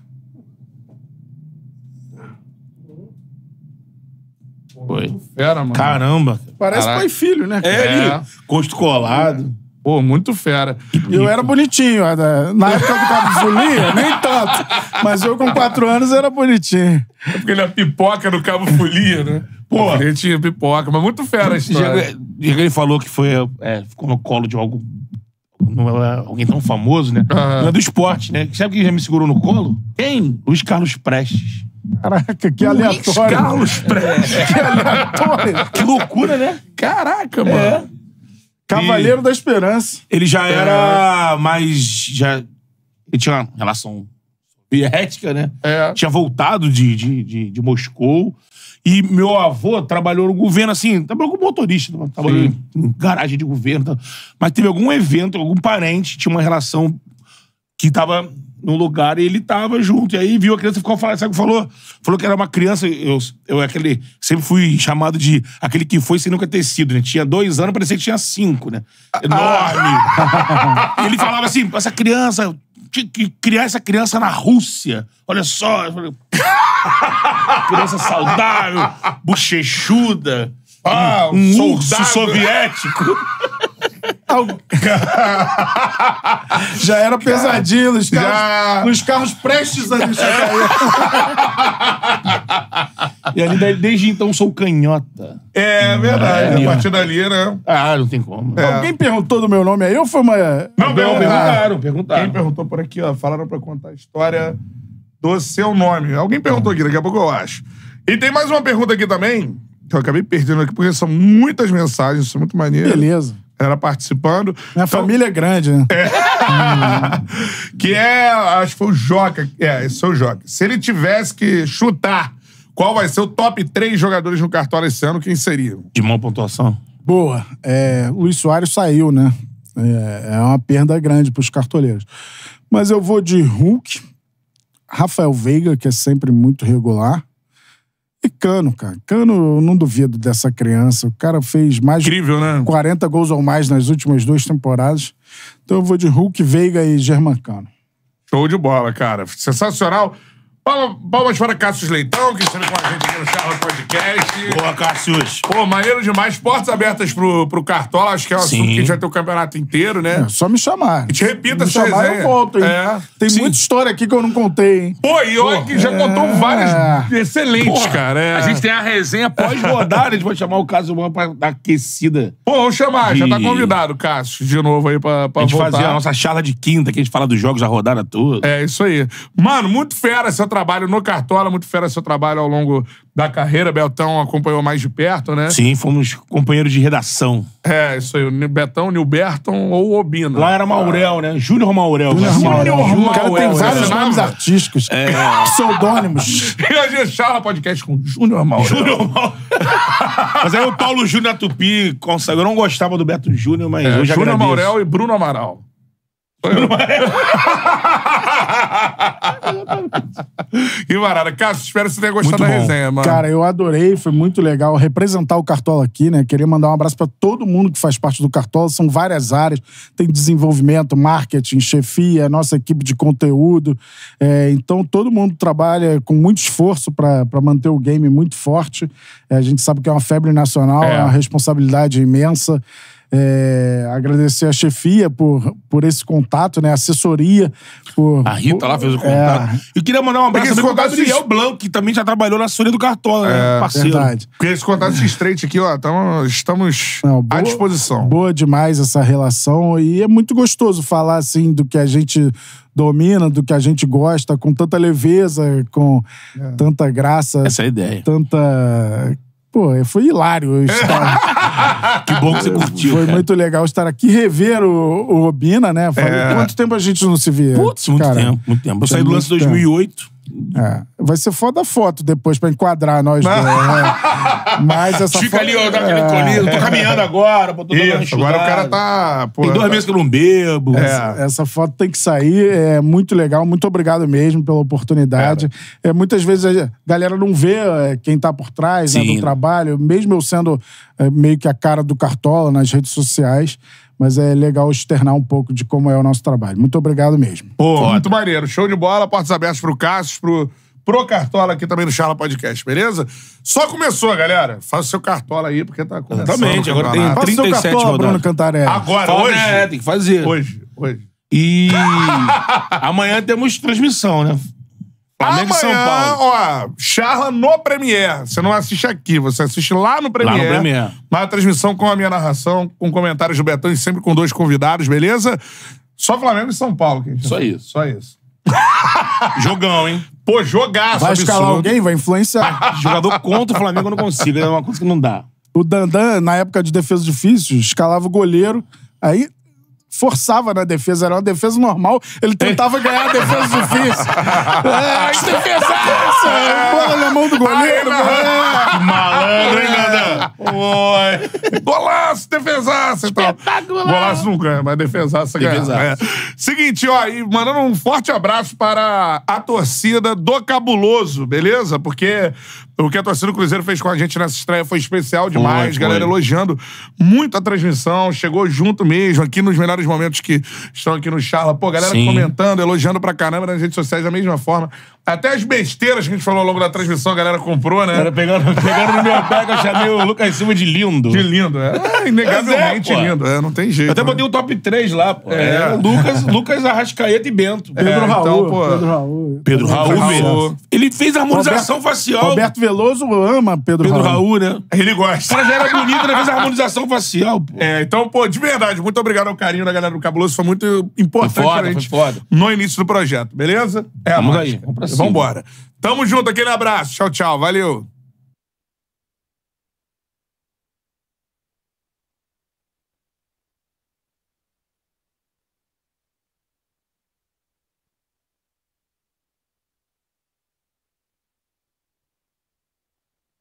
Foi. Fera, mano. Caramba. Parece pai e filho, né? Ali, rosto colado. Pô, muito fera. Eu era bonitinho. Na época do Cabo Folia, nem tanto. Mas eu com 4 anos era bonitinho. É porque ele é pipoca no Cabo Folia, né? Pô, ele tinha pipoca, mas muito fera a história. Ele falou que ficou no colo de alguém tão famoso, né? Não é do esporte, né? Sabe quem já me segurou no colo? Quem? Luiz Carlos Prestes. Caraca, que aleatório. Luiz Carlos Prestes. Que aleatório. Que loucura, né? Caraca, mano. Cavaleiro da Esperança. Ele já era mais... Ele tinha uma relação soviética, né? Tinha voltado de Moscou. E meu avô trabalhou no governo, assim, trabalhou como motorista, trabalhou em garagem de governo. Mas teve algum evento, algum parente, tinha uma relação que tava num lugar e ele tava junto. E aí viu a criança e ficou falando, sabe o que falou? Falou que era uma criança, sempre fui chamado de aquele que foi sem nunca ter sido, né? Tinha 2 anos, parecia que tinha 5, né? Enorme. E ele falava assim, essa criança, tinha que criar essa criança na Rússia. Olha só. Eu falei, criança saudável, bochechuda, um urso soviético. Já era pesadinho nos carros prestes a deixar cair. E ali, desde então, sou canhota. É verdade. A partir dali, né? Não tem como. Alguém perguntou do meu nome aí ou foi uma... Não, perguntaram. Quem perguntou por aqui, ó, falaram pra contar a história do seu nome. Alguém perguntou aqui, daqui a pouco eu acho. E tem mais uma pergunta aqui também, que eu acabei perdendo aqui, porque são muitas mensagens, isso é muito maneiro. Beleza. Era participando. Minha família é grande, né? Que acho que foi o Joca. Esse foi o Joca. Se ele tivesse que chutar qual vai ser o top 3 jogadores no Cartola esse ano, quem seria? De maior pontuação? Boa. Luiz Soares saiu, né? É uma perda grande pros cartoleiros. Mas eu vou de Hulk, Rafael Veiga, que é sempre muito regular, e Cano, cara. Cano, eu não duvido dessa criança. O cara fez mais Incrível, né? 40 gols ou mais nas últimas 2 temporadas. Então eu vou de Hulk, Veiga e Germancano. Show de bola, cara. Sensacional. Palmas para Cássio Leitão, que esteve com a gente aqui no Charla Podcast. Boa, Cássio. Pô, maneiro demais. Portas abertas pro Cartola. Acho que é um assunto que a gente vai ter o campeonato inteiro, né? Só me chamar. E te repita essa chamar, resenha. eu volto, hein? Tem muita história aqui que eu não contei, hein? Pô, e olha que já contou várias excelentes, cara. A gente tem a resenha pós-rodada, a gente vai chamar o Cássio pra dar aquecida. Pô, vamos chamar. Já tá convidado, Cássio, de novo aí pra a gente voltar. fazer a nossa charla de quinta, que a gente fala dos jogos da rodada toda. É, isso aí. Mano, muito fera seu trabalho no Cartola, muito fera seu trabalho ao longo da carreira. Betão acompanhou mais de perto, né? Sim, fomos companheiros de redação. É, isso aí. O Betão, Nilberton ou Obina. Lá era Maurel, né? Júnior Maurel. O cara tem vários nomes artísticos. Pseudônimos. E hoje é Charla Podcast com Júnior Maurel. Mas aí o Paulo Júnior Tupi consagrou. Eu não gostava do Beto Júnior, mas hoje Júnior agradeço. Maurel e Bruno Amaral. Que varada. Cássio, espero que você tenha gostado da resenha, mano. Cara, eu adorei, foi muito legal representar o Cartola aqui, né? Queria mandar um abraço pra todo mundo que faz parte do Cartola. São várias áreas, tem desenvolvimento, marketing, chefia, nossa equipe de conteúdo. Então, todo mundo trabalha com muito esforço pra manter o game muito forte. A gente sabe que é uma febre nacional, é uma responsabilidade imensa. Agradecer a chefia por esse contato, né? A assessoria. A Rita lá fez o contato. Eu queria mandar um abraço também pro Gabriel Blanco, que também já trabalhou na assessoria do Cartola, né? Parceiro. Verdade. Porque esse contato se estreite aqui, ó, estamos à disposição. Boa demais essa relação e é muito gostoso falar, assim, do que a gente domina, do que a gente gosta, com tanta leveza, com tanta graça. Essa é a ideia. Pô, foi hilário estar... Que bom que você curtiu. Foi cara. muito legal estar aqui, rever o Obina, né? Quanto tempo a gente não se via? Putz, muito tempo, muito tempo. Eu saí do lance em 2008. Vai ser foda a foto depois pra enquadrar nós dois, né? Mas essa Fica foto... ali, ó, eu tô caminhando agora, tô dando uma Agora o cara tá... Tem 2 meses que eu não bebo. Essa foto tem que sair, é muito legal, muito obrigado mesmo pela oportunidade. Muitas vezes a galera não vê quem tá por trás, né, do trabalho, mesmo eu sendo meio que a cara do Cartola nas redes sociais, mas é legal externar um pouco de como é o nosso trabalho. Muito obrigado mesmo. Pô, muito maneiro. Show de bola, portas abertas pro Cássio, pro Cartola aqui também no Charla Podcast, beleza? Só começou, galera. Faça o seu Cartola aí, porque tá começando. Exatamente, agora tem Faça o seu 37 Cartola, rodadas. Bruno Cantarelli. Agora, hoje? Tem que fazer. Hoje. E amanhã temos transmissão, né? Flamengo e São Paulo. Ó, Charla no Premiere. Você não assiste aqui, você assiste lá no Premiere. Lá no Premiere. Na transmissão com a minha narração, com comentários do Betão e sempre com 2 convidados, beleza? Só Flamengo e São Paulo. Só isso. Só isso. Jogão, hein? Pô, jogaço. Vai escalar absurdo. alguém? Vai influenciar. Jogador contra o Flamengo eu não consigo. É uma coisa que não dá. O Dandan, na época de defesa difícil, escalava o goleiro, aí forçava na defesa, era uma defesa normal, ele tentava ganhar a defesa difícil. Defesaça! Bola na mão do goleiro. Que malandro, hein, Dandan? Oi. Golaço, defesaça. Espetacular. Golaço nunca, mas defesaça ganha. Seguinte, ó, e mandando um forte abraço para a torcida do Cabuloso, beleza? Porque o que a torcida do Cruzeiro fez com a gente nessa estreia foi especial demais. Foi. Galera elogiando muito a transmissão, chegou junto mesmo, aqui nos melhores momentos que estão aqui no Charla. Pô, galera comentando, elogiando pra caramba nas redes sociais da mesma forma. Até as besteiras que a gente falou ao longo da transmissão, a galera comprou, né? Cara, pegando no meu pé que eu chamei o Lucas Silva de lindo. De lindo, inegavelmente lindo. Não tem jeito. Eu até botei o top 3 lá, pô. Lucas, Arrascaeta e Bento. Pedro Raul. Então, pô, Pedro Raul mesmo. Ele fez a harmonização facial. Roberto Veloso ama Pedro Raul, né? Ele gosta. O cara já era bonito, né? Fez a harmonização facial, pô. Então, pô, de verdade, muito obrigado ao carinho da galera do Cabuloso. Foi muito importante pra gente foi foda. no início do projeto, beleza? Vamos aí, vamos pra cima. Vambora. Tamo junto, aquele abraço. Tchau, tchau. Valeu.